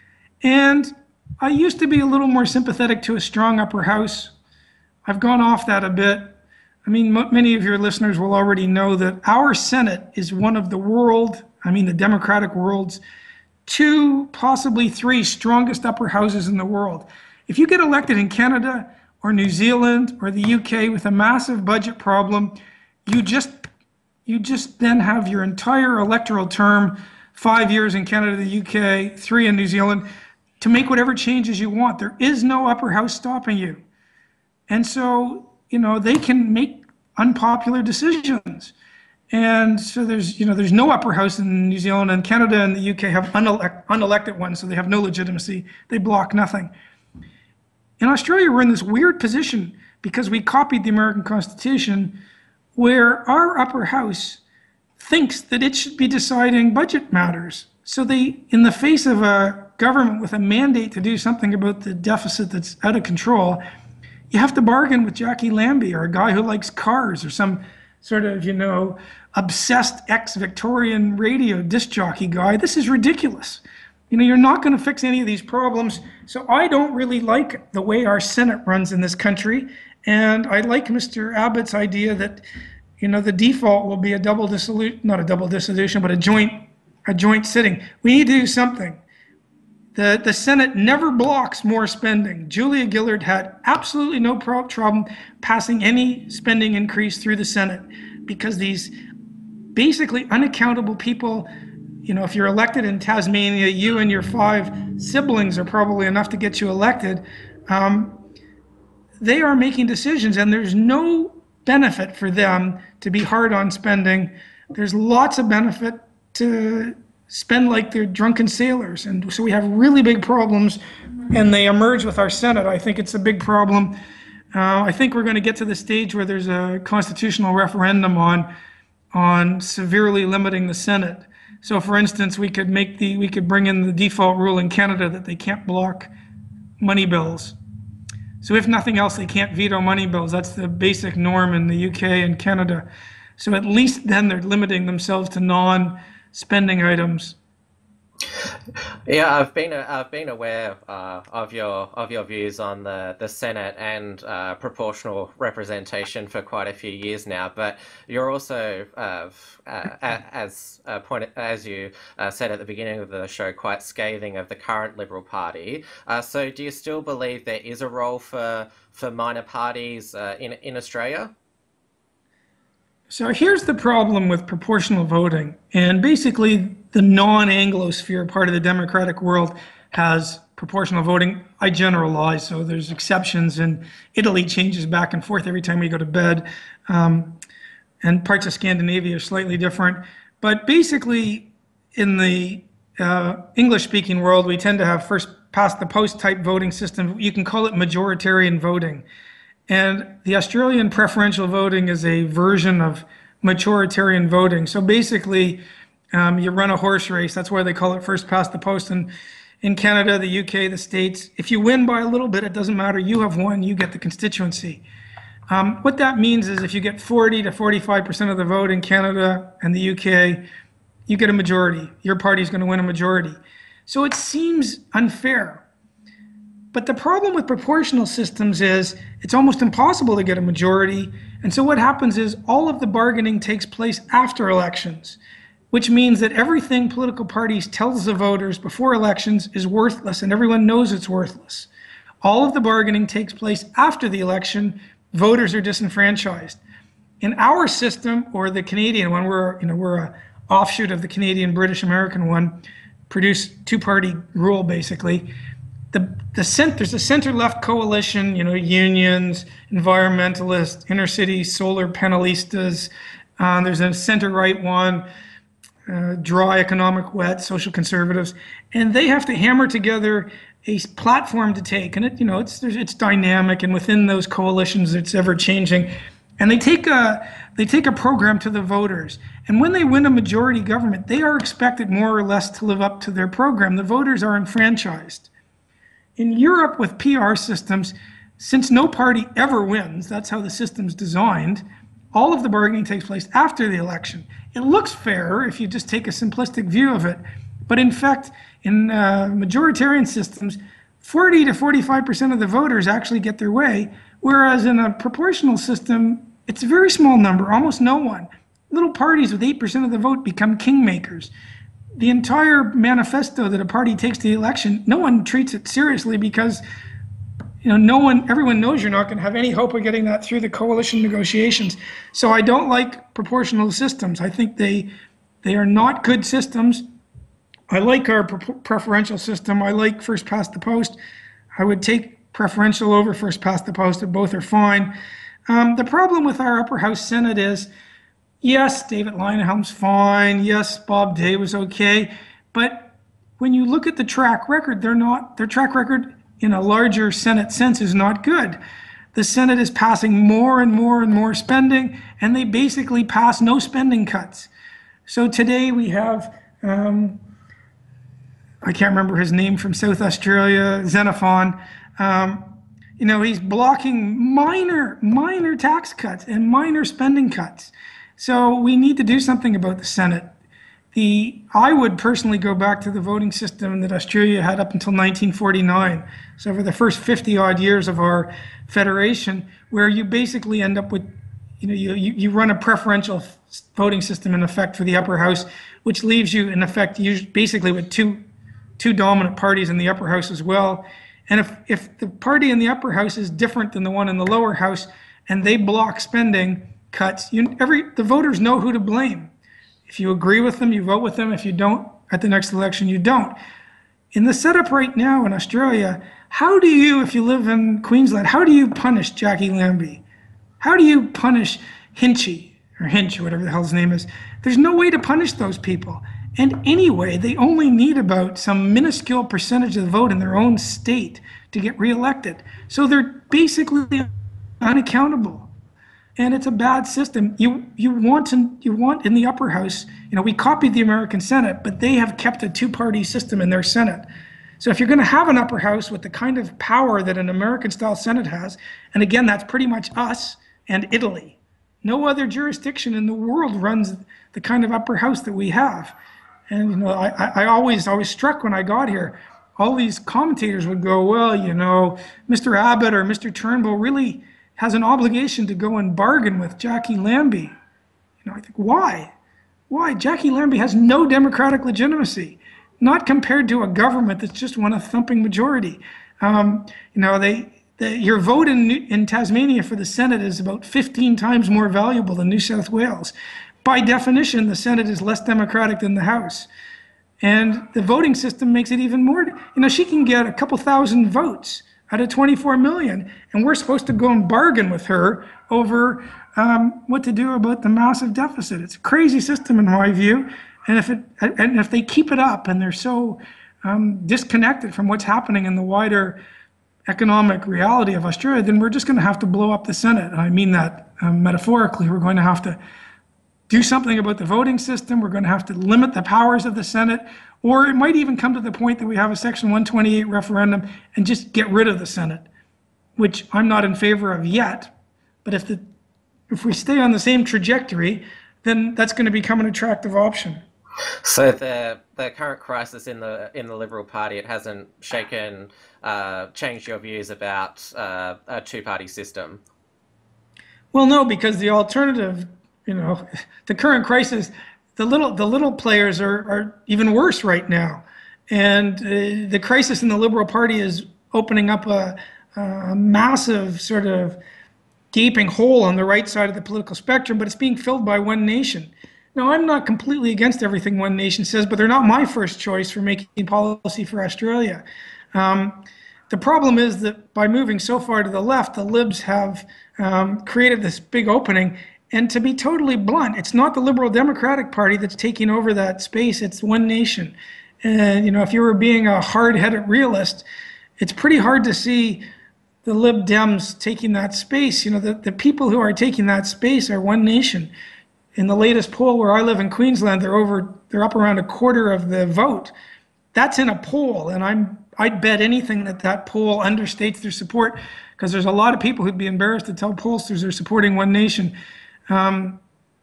And I used to be a little more sympathetic to a strong upper house. I've gone off that a bit. I mean, many of your listeners will already know that our Senate is one of the world, I mean the democratic world's, two, possibly three strongest upper houses in the world. If you get elected in Canada, or New Zealand or the U K with a massive budget problem, you just you just then have your entire electoral term, five years in Canada, the U K, three in New Zealand, to make whatever changes you want. There is no upper house stopping you. And so, you know, they can make unpopular decisions. And so there's, you know, there's no upper house in New Zealand, and Canada and the U K have unelect, unelected ones, so they have no legitimacy. They block nothing. In Australia, we're in this weird position because we copied the American Constitution where our upper house thinks that it should be deciding budget matters. So they, in the face of a government with a mandate to do something about the deficit that's out of control, you have to bargain with Jackie Lambie or a guy who likes cars or some sort of, you know, obsessed ex-Victorian radio disc jockey guy. This is ridiculous. You know, you're not going to fix any of these problems. So I don't really like the way our Senate runs in this country. And I like Mister Abbott's idea that, you know, the default will be a double dissolution, not a double dissolution, but a joint, a joint sitting. We need to do something. The, the Senate never blocks more spending. Julia Gillard had absolutely no problem passing any spending increase through the Senate because these basically unaccountable people, you know, if you're elected in Tasmania, you and your five siblings are probably enough to get you elected. Um, they are making decisions, and there's no benefit for them to be hard on spending. There's lots of benefit to spend like they're drunken sailors. And so we have really big problems, and they emerge with our Senate. I think it's a big problem. Uh, I think we're going to get to the stage where there's a constitutional referendum on, on severely limiting the Senate. So, for instance, we could make the we could bring in the default rule in Canada that they can't block money bills. So, if nothing else, they can't veto money bills. That's the basic norm in the U K and Canada. So, at least then they're limiting themselves to non-spending items. Yeah, I've been I've been aware uh, of your of your views on the the Senate and uh, proportional representation for quite a few years now. But you're also, uh, uh, as uh, point as you uh, said at the beginning of the show, quite scathing of the current Liberal Party. Uh, so, do you still believe there is a role for for minor parties uh, in in Australia? So here's the problem with proportional voting, and basically the non-Anglosphere part of the democratic world has proportional voting. I generalize, so there's exceptions, and Italy changes back and forth every time we go to bed, um, and parts of Scandinavia are slightly different. But basically, in the uh, English-speaking world, we tend to have first past the post type voting system. You can call it majoritarian voting. And the Australian preferential voting is a version of majoritarian voting. So basically, um, you run a horse race. That's why they call it first past the post. And in Canada, the U K, the States, if you win by a little bit, it doesn't matter. You have won, you get the constituency. Um, what that means is if you get forty to forty-five percent of the vote in Canada and the U K, you get a majority. Your party's going to win a majority. So it seems unfair. But the problem with proportional systems is it's almost impossible to get a majority. And so what happens is all of the bargaining takes place after elections, which means that everything political parties tells the voters before elections is worthless, and everyone knows it's worthless. All of the bargaining takes place after the election. Voters are disenfranchised. In our system, or the Canadian one, we're, you know, we're an offshoot of the Canadian British American one, produced two-party rule basically. The, the cent, there's a center-left coalition, you know, unions, environmentalists, inner-city solar panelistas, Uh, there's a center-right one, uh, dry, economic, wet, social conservatives, and they have to hammer together a platform to take. And it, you know, it's it's dynamic, and within those coalitions, it's ever changing. And they take a they take a program to the voters. And when they win a majority government, they are expected more or less to live up to their program. The voters are enfranchised. In Europe, with P R systems, since no party ever wins, that's how the system's designed, all of the bargaining takes place after the election. It looks fair if you just take a simplistic view of it. But in fact, in uh, majoritarian systems, forty to forty-five percent of the voters actually get their way, whereas in a proportional system, it's a very small number, almost no one. Little parties with eight percent of the vote become kingmakers. The entire manifesto that a party takes to the election, no one treats it seriously because, you know, no one, everyone knows you're not going to have any hope of getting that through the coalition negotiations. So I don't like proportional systems. I think they they are not good systems. I like our pre preferential system. I like first past the post. I would take preferential over first past the post. Both are fine. Um, the problem with our upper house Senate is, yes, David Leyonhjelm's fine. Yes, Bob Day was okay. But when you look at the track record, they're not, their track record in a larger Senate sense is not good. The Senate is passing more and more and more spending, and they basically pass no spending cuts. So today we have, um, I can't remember his name, from South Australia, Xenophon. Um, you know, he's blocking minor, minor tax cuts and minor spending cuts. So we need to do something about the Senate. The, I would personally go back to the voting system that Australia had up until nineteen forty-nine. So for the first fifty odd years of our federation, where you basically end up with, you know, you, you, you run a preferential voting system in effect for the upper house, which leaves you in effect usually basically with two, two dominant parties in the upper house as well. And if, if the party in the upper house is different than the one in the lower house and they block spending cuts, you, every, the voters know who to blame. If you agree with them, you vote with them. If you don't, at the next election, you don't. In the setup right now in Australia, how do you, if you live in Queensland, how do you punish Jackie Lambie? How do you punish Hinchy, or Hinch, or whatever the hell his name is? There's no way to punish those people. And anyway, they only need about some minuscule percentage of the vote in their own state to get reelected. So they're basically unaccountable. And it's a bad system. You you want to, you want in the upper house, you know, we copied the American Senate, but they have kept a two-party system in their Senate. So if you're going to have an upper house with the kind of power that an American-style Senate has, and again, that's pretty much us and Italy. No other jurisdiction in the world runs the kind of upper house that we have. And you know, I, I always I was struck when I got here. All these commentators would go, well, you know, Mister Abbott or Mister Turnbull really has an obligation to go and bargain with Jackie Lambie. You know, I think, why? Why? Jackie Lambie has no democratic legitimacy, not compared to a government that's just won a thumping majority. Um, you know, they, they, your vote in, in Tasmania for the Senate is about fifteen times more valuable than New South Wales. By definition, the Senate is less democratic than the House. And the voting system makes it even more, you know, she can get a couple thousand votes out of twenty-four million, and we're supposed to go and bargain with her over um, what to do about the massive deficit. It's a crazy system in my view, and if it and if they keep it up and they're so um, disconnected from what's happening in the wider economic reality of Australia, then we're just going to have to blow up the Senate. I mean that um, metaphorically. We're going to have to do something about the voting system. We're going to have to limit the powers of the Senate, or it might even come to the point that we have a Section one twenty-eight referendum and just get rid of the Senate, which I'm not in favor of yet. But if the if we stay on the same trajectory, then that's going to become an attractive option. So the the current crisis in the in the Liberal Party, it hasn't shaken, uh, changed your views about uh, a two-party system? Well, no, because the alternative, you know, the current crisis, the little the little players are, are even worse right now. And uh, the crisis in the Liberal Party is opening up a, a massive sort of gaping hole on the right side of the political spectrum, but it's being filled by One Nation. Now, I'm not completely against everything One Nation says, but they're not my first choice for making policy for Australia. Um, the problem is that by moving so far to the left, the Libs have um, created this big opening, And to be totally blunt, it's not the Liberal Democratic Party that's taking over that space. It's One Nation. And, you know, if you were being a hard-headed realist, it's pretty hard to see the Lib Dems taking that space. You know, the, the people who are taking that space are One Nation. In the latest poll where I live in Queensland, they're over, they're up around a quarter of the vote. That's in a poll, and I'm, I'd bet anything that that poll understates their support, because there's a lot of people who'd be embarrassed to tell pollsters they're supporting One Nation. Um,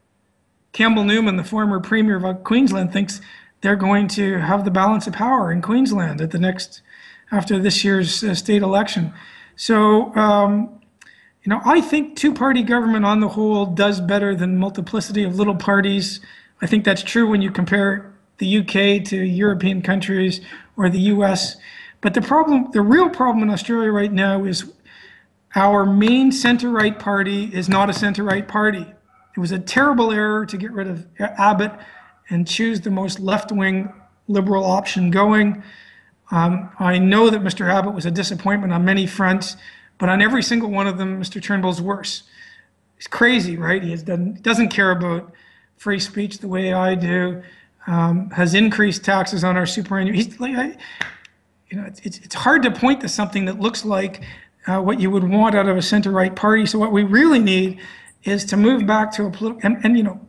Campbell Newman, the former Premier of Queensland, thinks they're going to have the balance of power in Queensland at the next, after this year's uh, state election. So, um, you know, I think two-party government on the whole does better than multiplicity of little parties. I think that's true when you compare the U K to European countries or the U S. But the problem, the real problem in Australia right now is our main center-right party is not a center-right party. It was a terrible error to get rid of Abbott and choose the most left-wing Liberal option going. Um, I know that Mister Abbott was a disappointment on many fronts, but on every single one of them, Mister Turnbull's worse. He's crazy, right? He has done, doesn't care about free speech the way I do, um, has increased taxes on our superannuation. He's like, I, you know, it's, it's, it's hard to point to something that looks like uh, what you would want out of a center-right party. So what we really need is to move back to a political, and, and you know,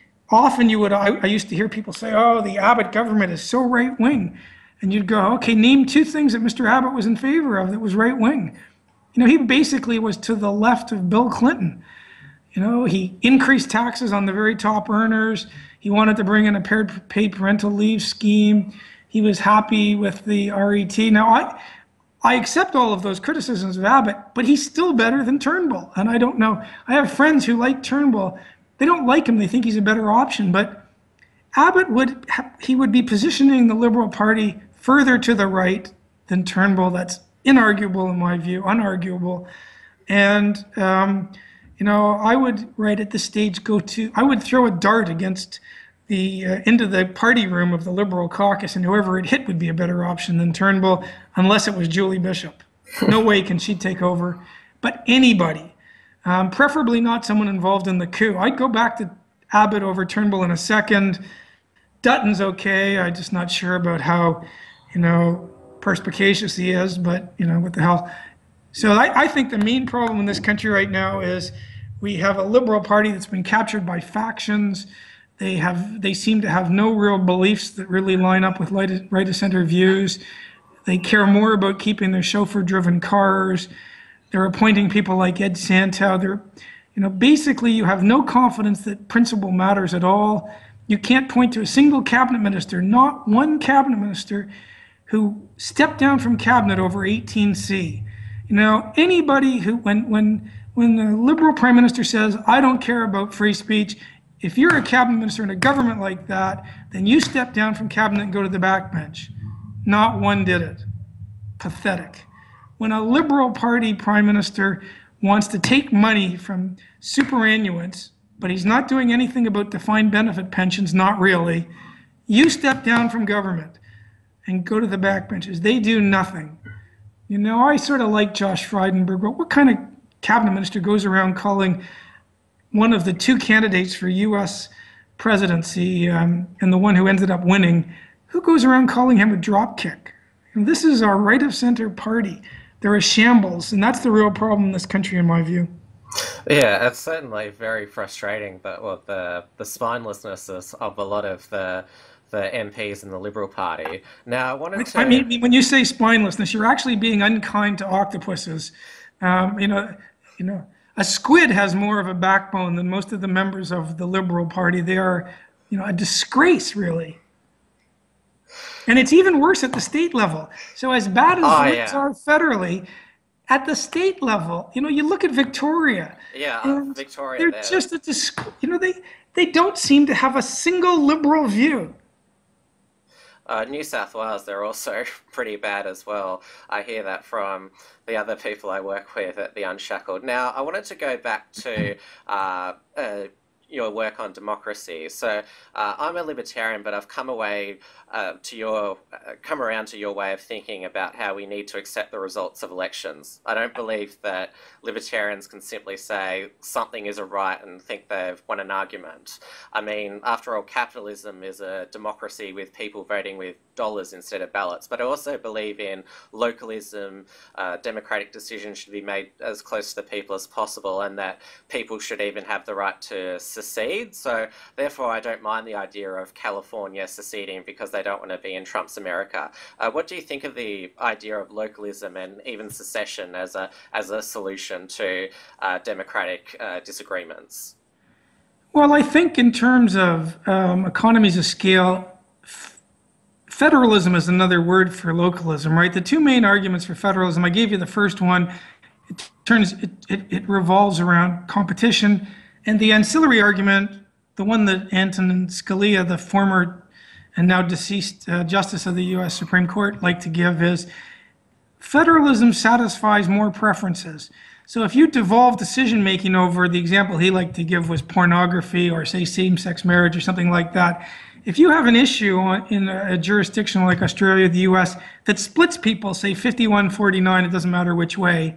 often you would, I, I used to hear people say, oh, the Abbott government is so right-wing. And you'd go, okay, name two things that Mister Abbott was in favor of that was right-wing. You know, he basically was to the left of Bill Clinton. You know, he increased taxes on the very top earners. He wanted to bring in a paid parental leave scheme. He was happy with the R E T. Now, I, I accept all of those criticisms of Abbott, but he's still better than Turnbull. And I don't know. I have friends who like Turnbull. They don't like him. They think he's a better option. But Abbott would, he would be positioning the Liberal Party further to the right than Turnbull. That's inarguable in my view, unarguable. And, um, you know, I would right at this stage go to, I would throw a dart against the, uh, into the party room of the Liberal caucus, and whoever it hit would be a better option than Turnbull, unless it was Julie Bishop. No way can she take over. But anybody, um, preferably not someone involved in the coup. I'd go back to Abbott over Turnbull in a second. Dutton's okay. I'm just not sure about how, you know, perspicacious he is, but, you know, what the hell. So I, I think the main problem in this country right now is we have a Liberal Party that's been captured by factions. They have, they seem to have no real beliefs that really line up with right-of-center views. They care more about keeping their chauffeur-driven cars. They're appointing people like Ed Santow. They're, you know, basically you have no confidence that principle matters at all. You can't point to a single cabinet minister, not one cabinet minister, who stepped down from cabinet over eighteen C. You know, anybody who, when when when the Liberal Prime Minister says, I don't care about free speech, if you're a cabinet minister in a government like that, then you step down from cabinet and go to the backbench. Not one did it. Pathetic. When a Liberal Party Prime Minister wants to take money from superannuants, but he's not doing anything about defined benefit pensions, not really, you step down from government and go to the backbenches. They do nothing. You know, I sort of like Josh Frydenberg, but what kind of cabinet minister goes around calling one of the two candidates for U S presidency um, and the one who ended up winning, who goes around calling him a dropkick? And this is our right-of-center party. They're a shambles, and that's the real problem in this country, in my view. Yeah, it's certainly very frustrating, but well, the the spinelessness of a lot of the the M Ps in the Liberal Party. Now, I wanted to... I mean, when you say spinelessness, you're actually being unkind to octopuses. Um, you know, you know, a squid has more of a backbone than most of the members of the Liberal Party. They are, you know, a disgrace, really. And it's even worse at the state level. So as bad as oh, Libs yeah. are federally, at the state level, you know, you look at Victoria. Yeah, uh, Victoria. They're there. just a dis- you know, they they don't seem to have a single Liberal view. Uh, New South Wales, they're also pretty bad as well. I hear that from the other people I work with at the Unshackled. Now, I wanted to go back to uh, uh, your work on democracy. So uh, I'm a libertarian, but I've come away uh, to your uh, come around to your way of thinking about how we need to accept the results of elections. I don't believe that libertarians can simply say something is a right and think they've won an argument. I mean, after all, capitalism is a democracy with people voting with dollars instead of ballots. But I also believe in localism. Uh, democratic decisions should be made as close to the people as possible, and that people should even have the right to secede. So therefore, I don't mind the idea of California seceding because they don't want to be in Trump's America. Uh, what do you think of the idea of localism and even secession as a as a solution to uh, democratic uh, disagreements? Well, I think in terms of um, economies of scale, federalism is another word for localism, right? The two main arguments for federalism, I gave you the first one, it turns it, it, it revolves around competition, and the ancillary argument, the one that Antonin Scalia, the former and now deceased uh, justice of the U S Supreme Court, liked to give is federalism satisfies more preferences. So if you devolve decision making over, the example he liked to give was pornography or say same-sex marriage or something like that. If you have an issue on, in a, a jurisdiction like Australia or the U S that splits people, say fifty-one forty-nine, it doesn't matter which way,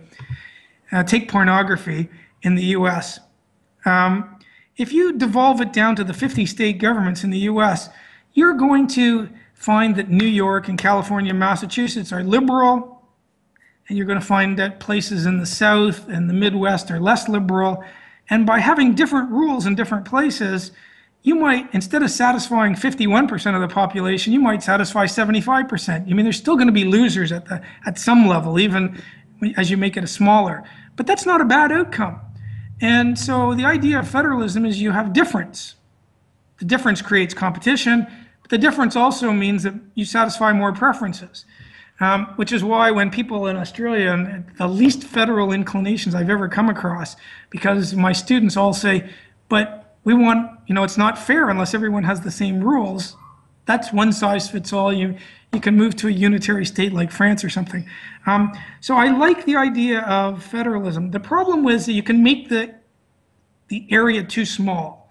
uh, take pornography in the U S. Um, if you devolve it down to the fifty state governments in the U S, you're going to find that New York and California and Massachusetts are liberal, and you're going to find that places in the South and the Midwest are less liberal. And by having different rules in different places, you might, instead of satisfying fifty-one percent of the population, you might satisfy seventy-five percent. I mean, there's still going to be losers at the at some level, even as you make it a smaller. But that's not a bad outcome. And so the idea of federalism is you have difference. The difference creates competition, but the difference also means that you satisfy more preferences. Um, which is why when people in Australia, and the least federal inclinations I've ever come across, because my students all say, but we want, you know, it's not fair unless everyone has the same rules. That's one size fits all. You, you can move to a unitary state like France or something. Um, so I like the idea of federalism. The problem was that you can make the, the area too small.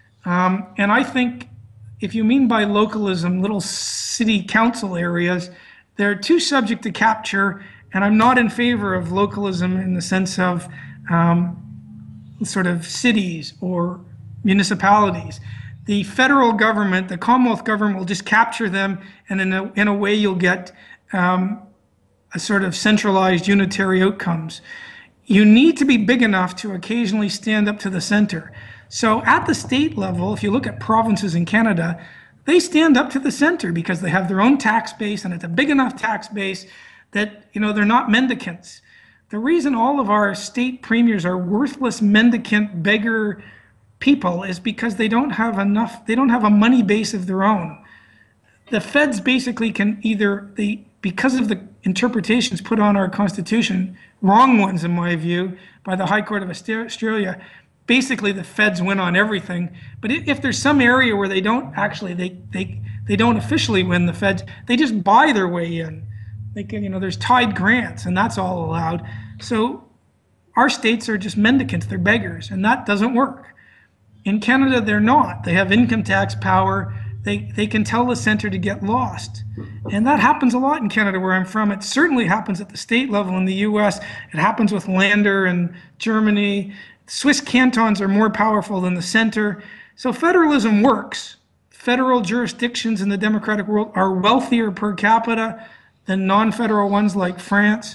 Um, and I think if you mean by localism, little city council areas, they're too subject to capture, and I'm not in favor of localism in the sense of um, sort of cities or municipalities. The federal government, the Commonwealth government will just capture them, and in a, in a way you'll get um, a sort of centralized unitary outcomes. You need to be big enough to occasionally stand up to the center. So at the state level, if you look at provinces in Canada, they stand up to the center because they have their own tax base, and it's a big enough tax base that, you know, they're not mendicants. The reason all of our state premiers are worthless, mendicant, beggar people is because they don't have enough, they don't have a money base of their own. The feds basically can either, they, because of the interpretations put on our Constitution, wrong ones in my view, by the High Court of Australia, basically the feds win on everything. But if there's some area where they don't actually, they they they don't officially win, the feds, they just buy their way in. They can, you know, there's tied grants, and that's all allowed. So our states are just mendicants, they're beggars, and that doesn't work. In Canada, they're not. They have income tax power. They they can tell the center to get lost. And that happens a lot in Canada, where I'm from. It certainly happens at the state level in the U S. It happens with Lander in Germany. Swiss cantons are more powerful than the center. So federalism works. Federal jurisdictions in the democratic world are wealthier per capita than non-federal ones like France.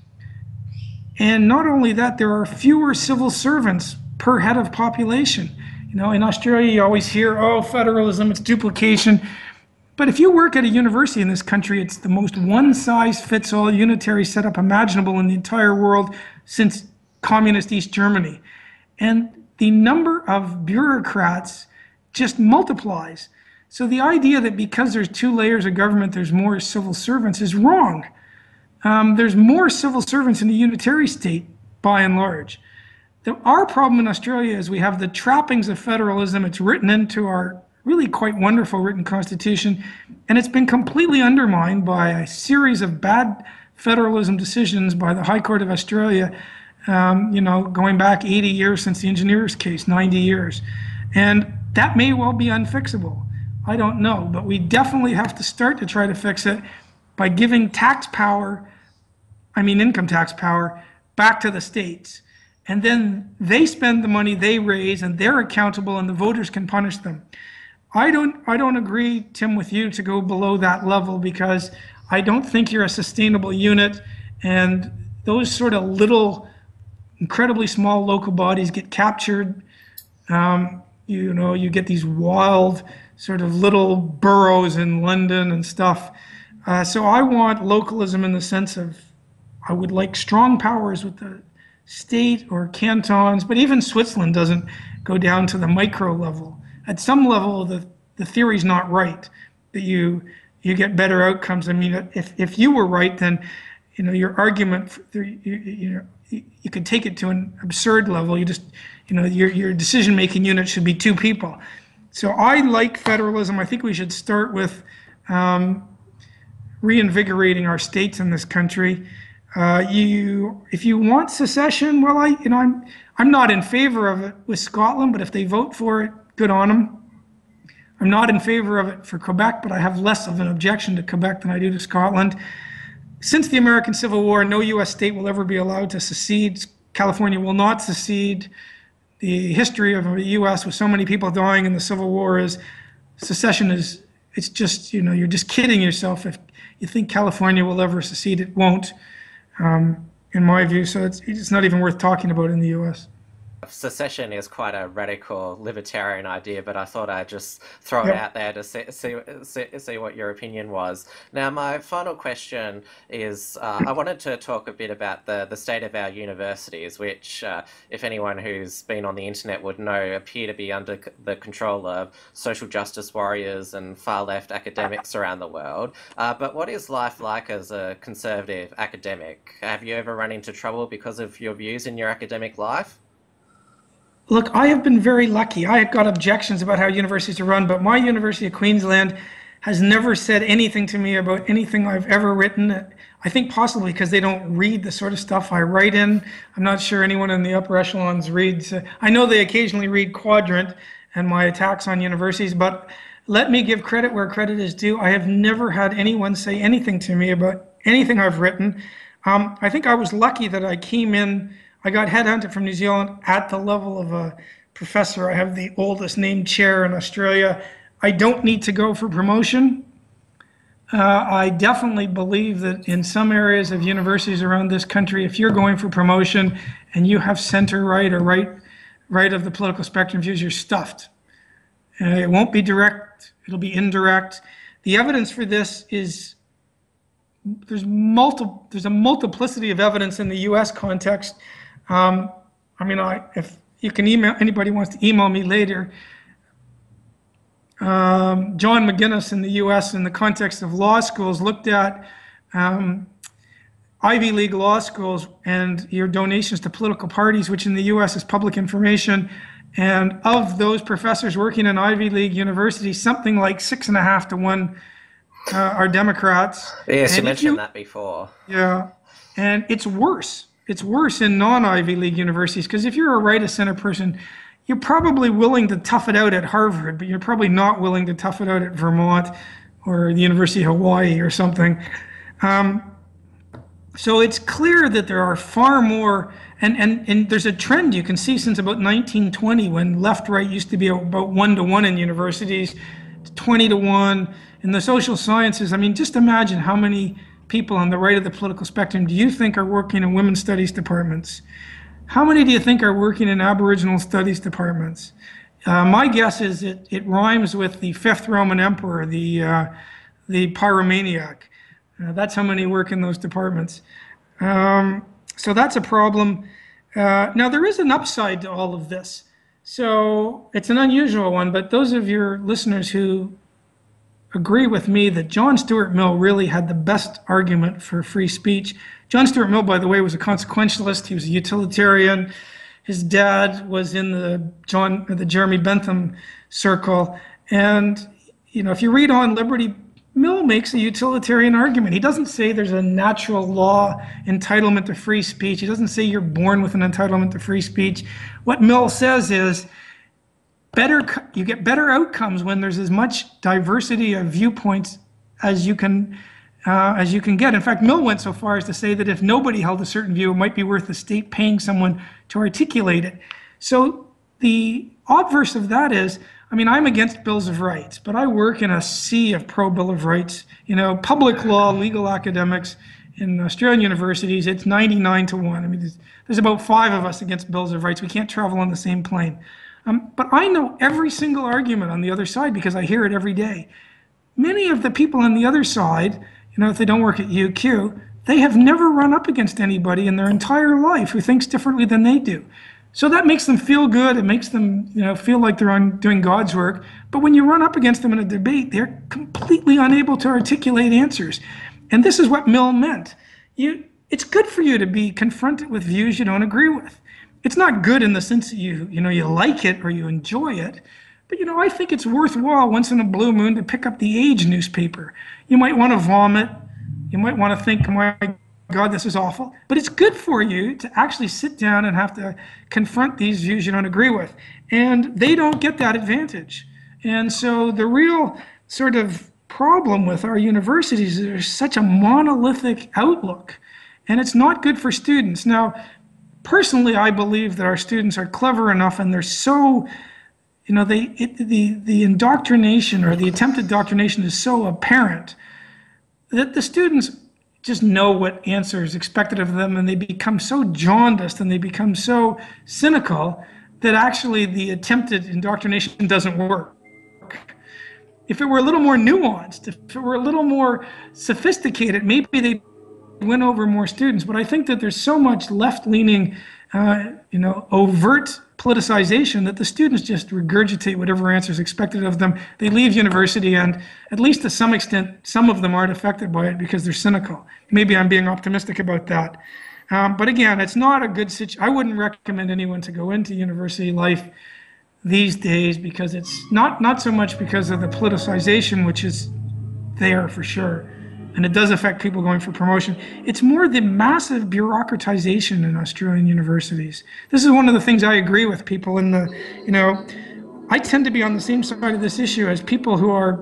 And not only that, there are fewer civil servants per head of population. You know, in Australia, you always hear, oh, federalism, it's duplication. But if you work at a university in this country, it's the most one-size-fits-all unitary setup imaginable in the entire world since communist East Germany. And the number of bureaucrats just multiplies. So the idea that because there's two layers of government, there's more civil servants is wrong. Um, there's more civil servants in the unitary state, by and large. The, our problem in Australia is we have the trappings of federalism. It's written into our really quite wonderful written constitution, and it's been completely undermined by a series of bad federalism decisions by the High Court of Australia, um, you know, going back eighty years since the engineers case, ninety years. And that may well be unfixable. I don't know, but we definitely have to start to try to fix it by giving tax power, I mean income tax power, back to the states. And then they spend the money they raise and they're accountable and the voters can punish them. I don't, I don't agree, Tim, with you to go below that level because I don't think you're a sustainable unit, and those sort of little, incredibly small local bodies get captured. Um, you know, you get these wild sort of little boroughs in London and stuff. Uh, so I want localism in the sense of, I would like strong powers with the state or cantons, but even Switzerland doesn't go down to the micro level. At some level, the, the theory's not right, that you you get better outcomes. I mean, if, if you were right, then, you know, your argument, for, you, you know, you, you could take it to an absurd level. You just, you know, your, your decision-making unit should be two people. So I like federalism. I think we should start with um, reinvigorating our states in this country. Uh, you, if you want secession, well, I, you know, I'm, I'm not in favor of it with Scotland, but if they vote for it, good on them. I'm not in favor of it for Quebec, but I have less of an objection to Quebec than I do to Scotland. Since the American Civil War, no U S state will ever be allowed to secede. California will not secede. The history of the U S with so many people dying in the Civil War is secession is, it's just, you know, you're just kidding yourself if you think California will ever secede. It won't, um, in my view. So it's, it's not even worth talking about in the U S. Secession is quite a radical libertarian idea, but I thought I'd just throw Yep. it out there to see, see, see, see what your opinion was. Now, my final question is, uh, I wanted to talk a bit about the, the state of our universities, which, uh, if anyone who's been on the internet would know, appear to be under the control of social justice warriors and far-left academics around the world. Uh, but what is life like as a conservative academic? Have you ever run into trouble because of your views in your academic life? Look, I have been very lucky. I have got objections about how universities are run, but my University of Queensland has never said anything to me about anything I've ever written. I think possibly because they don't read the sort of stuff I write in. I'm not sure anyone in the upper echelons reads. Uh, I know they occasionally read Quadrant and my attacks on universities, but let me give credit where credit is due. I have never had anyone say anything to me about anything I've written. Um, I think I was lucky that I came in, I got headhunted from New Zealand at the level of a professor. I have the oldest named chair in Australia. I don't need to go for promotion. Uh, I definitely believe that in some areas of universities around this country, if you're going for promotion and you have center right or right, right of the political spectrum views, you're stuffed. Uh, it won't be direct, it'll be indirect. The evidence for this is, there's multiple, there's a multiplicity of evidence in the U S context. Um, I mean, I, if you can email, anybody wants to email me later, um, John McGinnis in the U S in the context of law schools looked at um, Ivy League law schools and your donations to political parties, which in the U S is public information. And of those professors working in Ivy League universities, something like six and a half to one uh, are Democrats. Yes, and you mentioned you, that before. Yeah, and it's worse. It's worse in non-Ivy League universities, because if you're a right of center person, you're probably willing to tough it out at Harvard, but you're probably not willing to tough it out at Vermont or the University of Hawaii or something. Um, so it's clear that there are far more, and, and, and there's a trend you can see since about nineteen twenty, when left-right used to be about one to one in universities, twenty to one. In the social sciences, I mean, just imagine how many people on the right of the political spectrum do you think are working in women's studies departments? How many do you think are working in Aboriginal studies departments? Uh, my guess is it, it rhymes with the fifth Roman emperor, the, uh, the pyromaniac. Uh, that's how many work in those departments. Um, so that's a problem. Uh, now, there is an upside to all of this. So it's an unusual one, but those of your listeners who agree with me that John Stuart Mill really had the best argument for free speech. John Stuart Mill, by the way, was a consequentialist. He was a utilitarian. His dad was in the John, the Jeremy Bentham circle. And, you know, if you read On Liberty, Mill makes a utilitarian argument. He doesn't say there's a natural law entitlement to free speech. He doesn't say you're born with an entitlement to free speech. What Mill says is, better, you get better outcomes when there's as much diversity of viewpoints as you can uh, as you can get. In fact, Mill went so far as to say that if nobody held a certain view, it might be worth the state paying someone to articulate it. So the obverse of that is, I mean, I'm against bills of rights, but I work in a sea of pro-bill of rights. You know, public law, legal academics in Australian universities, it's ninety-nine to one. I mean, there's, there's about five of us against bills of rights. We can't travel on the same plane. Um, but I know every single argument on the other side because I hear it every day. Many of the people on the other side, you know, if they don't work at U Q, they have never run up against anybody in their entire life who thinks differently than they do. So that makes them feel good. It makes them, you know, feel like they're on doing God's work. But when you run up against them in a debate, they're completely unable to articulate answers. And this is what Mill meant. You, it's good for you to be confronted with views you don't agree with. It's not good in the sense that you, you know, you like it or you enjoy it. But, you know, I think it's worthwhile once in a blue moon to pick up the Age newspaper. You might want to vomit. You might want to think, my God, this is awful. But it's good for you to actually sit down and have to confront these views you don't agree with. And they don't get that advantage. And so the real sort of problem with our universities is there's such a monolithic outlook. And it's not good for students. Now, personally, I believe that our students are clever enough and they're so, you know, they it, the, the indoctrination or the attempted indoctrination is so apparent that the students just know what answer is expected of them, and they become so jaundiced and they become so cynical that actually the attempted indoctrination doesn't work. If it were a little more nuanced, if it were a little more sophisticated, maybe they'd win over more students. But I think that there's so much left-leaning, uh, you know, overt politicization that the students just regurgitate whatever answer is expected of them. They leave university, and at least to some extent, some of them aren't affected by it because they're cynical. Maybe I'm being optimistic about that. Um, but again, it's not a good situation. I wouldn't recommend anyone to go into university life these days because it's not, not so much because of the politicization, which is there for sure, and it does affect people going for promotion. It's more the massive bureaucratization in Australian universities. This is one of the things I agree with people in the, you know, I tend to be on the same side of this issue as people who are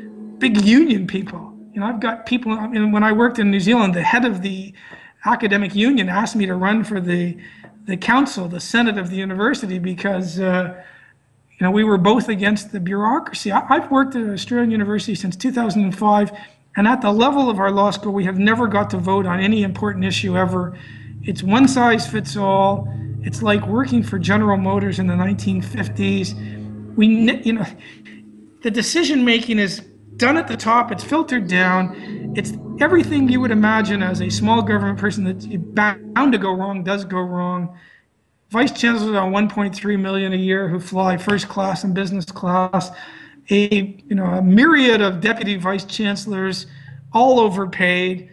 big union people. You know, I've got people, I mean, when I worked in New Zealand, the head of the academic union asked me to run for the, the council, the senate of the university, because, uh, you know, we were both against the bureaucracy. I, I've worked at Australian University since two thousand five. And at the level of our law school, we have never got to vote on any important issue ever. It's one size fits all. It's like working for General Motors in the nineteen fifties. We, you know, the decision making is done at the top. It's filtered down. It's everything you would imagine as a small government person that's bound to go wrong does go wrong. Vice chancellors are one point three million a year who fly first class and business class. A, you know, a myriad of deputy vice chancellors, all overpaid,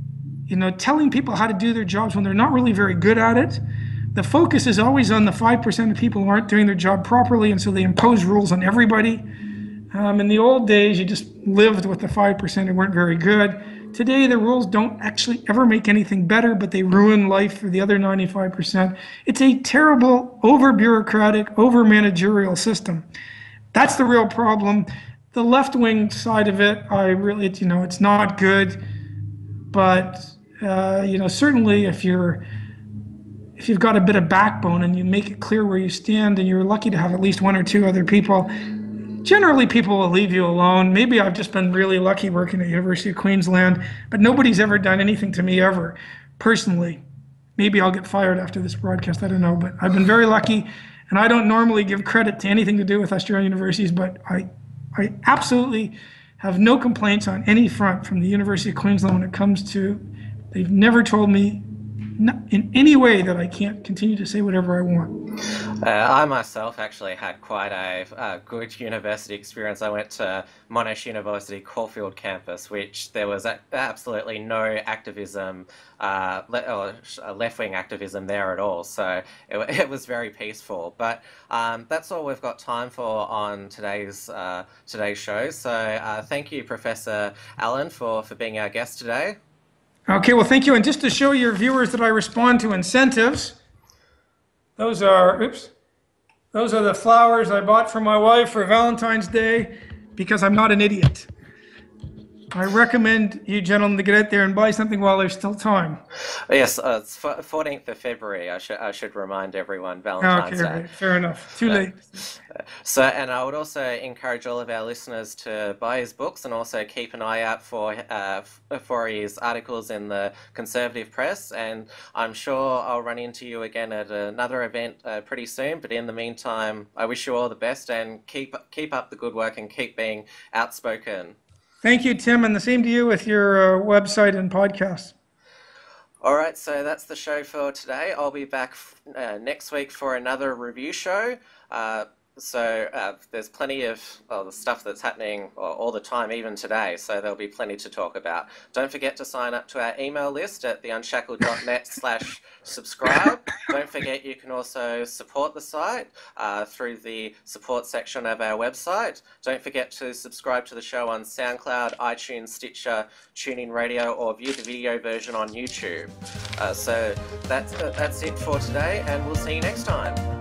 you know, telling people how to do their jobs when they're not really very good at it. The focus is always on the five percent of people who aren't doing their job properly, and so they impose rules on everybody. Um, in the old days, you just lived with the five percent who weren't very good. Today, the rules don't actually ever make anything better, but they ruin life for the other ninety-five percent. It's a terrible, over-bureaucratic, over-managerial system. That's the real problem. The left-wing side of it, I really, you know, it's not good. But, uh, you know, certainly if you're, if you've got a bit of backbone and you make it clear where you stand and you're lucky to have at least one or two other people, generally people will leave you alone. Maybe I've just been really lucky working at University of Queensland, but nobody's ever done anything to me ever, personally. Maybe I'll get fired after this broadcast, I don't know, but I've been very lucky. And I don't normally give credit to anything to do with Australian universities, but I, I absolutely have no complaints on any front from the University of Queensland when it comes to, they've never told me in any way that I can't continue to say whatever I want. Uh, I myself actually had quite a uh, good university experience. I went to Monash University Caulfield campus, which there was a absolutely no activism, uh, le or left-wing activism there at all. So it, it was very peaceful. But um, that's all we've got time for on today's uh, today's show. So uh, thank you, Professor Allan, for, for being our guest today. Okay, well, thank you. And just to show your viewers that I respond to incentives, those are, oops, Those are the flowers I bought for my wife for Valentine's Day because I'm not an idiot. I recommend you gentlemen to get out there and buy something while there's still time. Yes, uh, it's fourteenth of February. I should I should remind everyone Valentine's Okay, Day. right. Fair enough. Too Uh, late. So, and I would also encourage all of our listeners to buy his books and also keep an eye out for uh, for his articles in the conservative press. And I'm sure I'll run into you again at another event uh, pretty soon. But in the meantime, I wish you all the best and keep keep up the good work and keep being outspoken. Thank you, Tim, and the same to you with your uh, website and podcast. All right, so that's the show for today. I'll be back uh, next week for another review show. Uh, so uh, there's plenty of well, the stuff that's happening all the time, even today, so there'll be plenty to talk about. Don't forget to sign up to our email list at the unshackled dot net slash subscribe. Don't forget you can also support the site uh, through the support section of our website. Don't forget to subscribe to the show on SoundCloud, iTunes, Stitcher, TuneIn Radio, or view the video version on YouTube. Uh, so that's, uh, that's it for today, and we'll see you next time.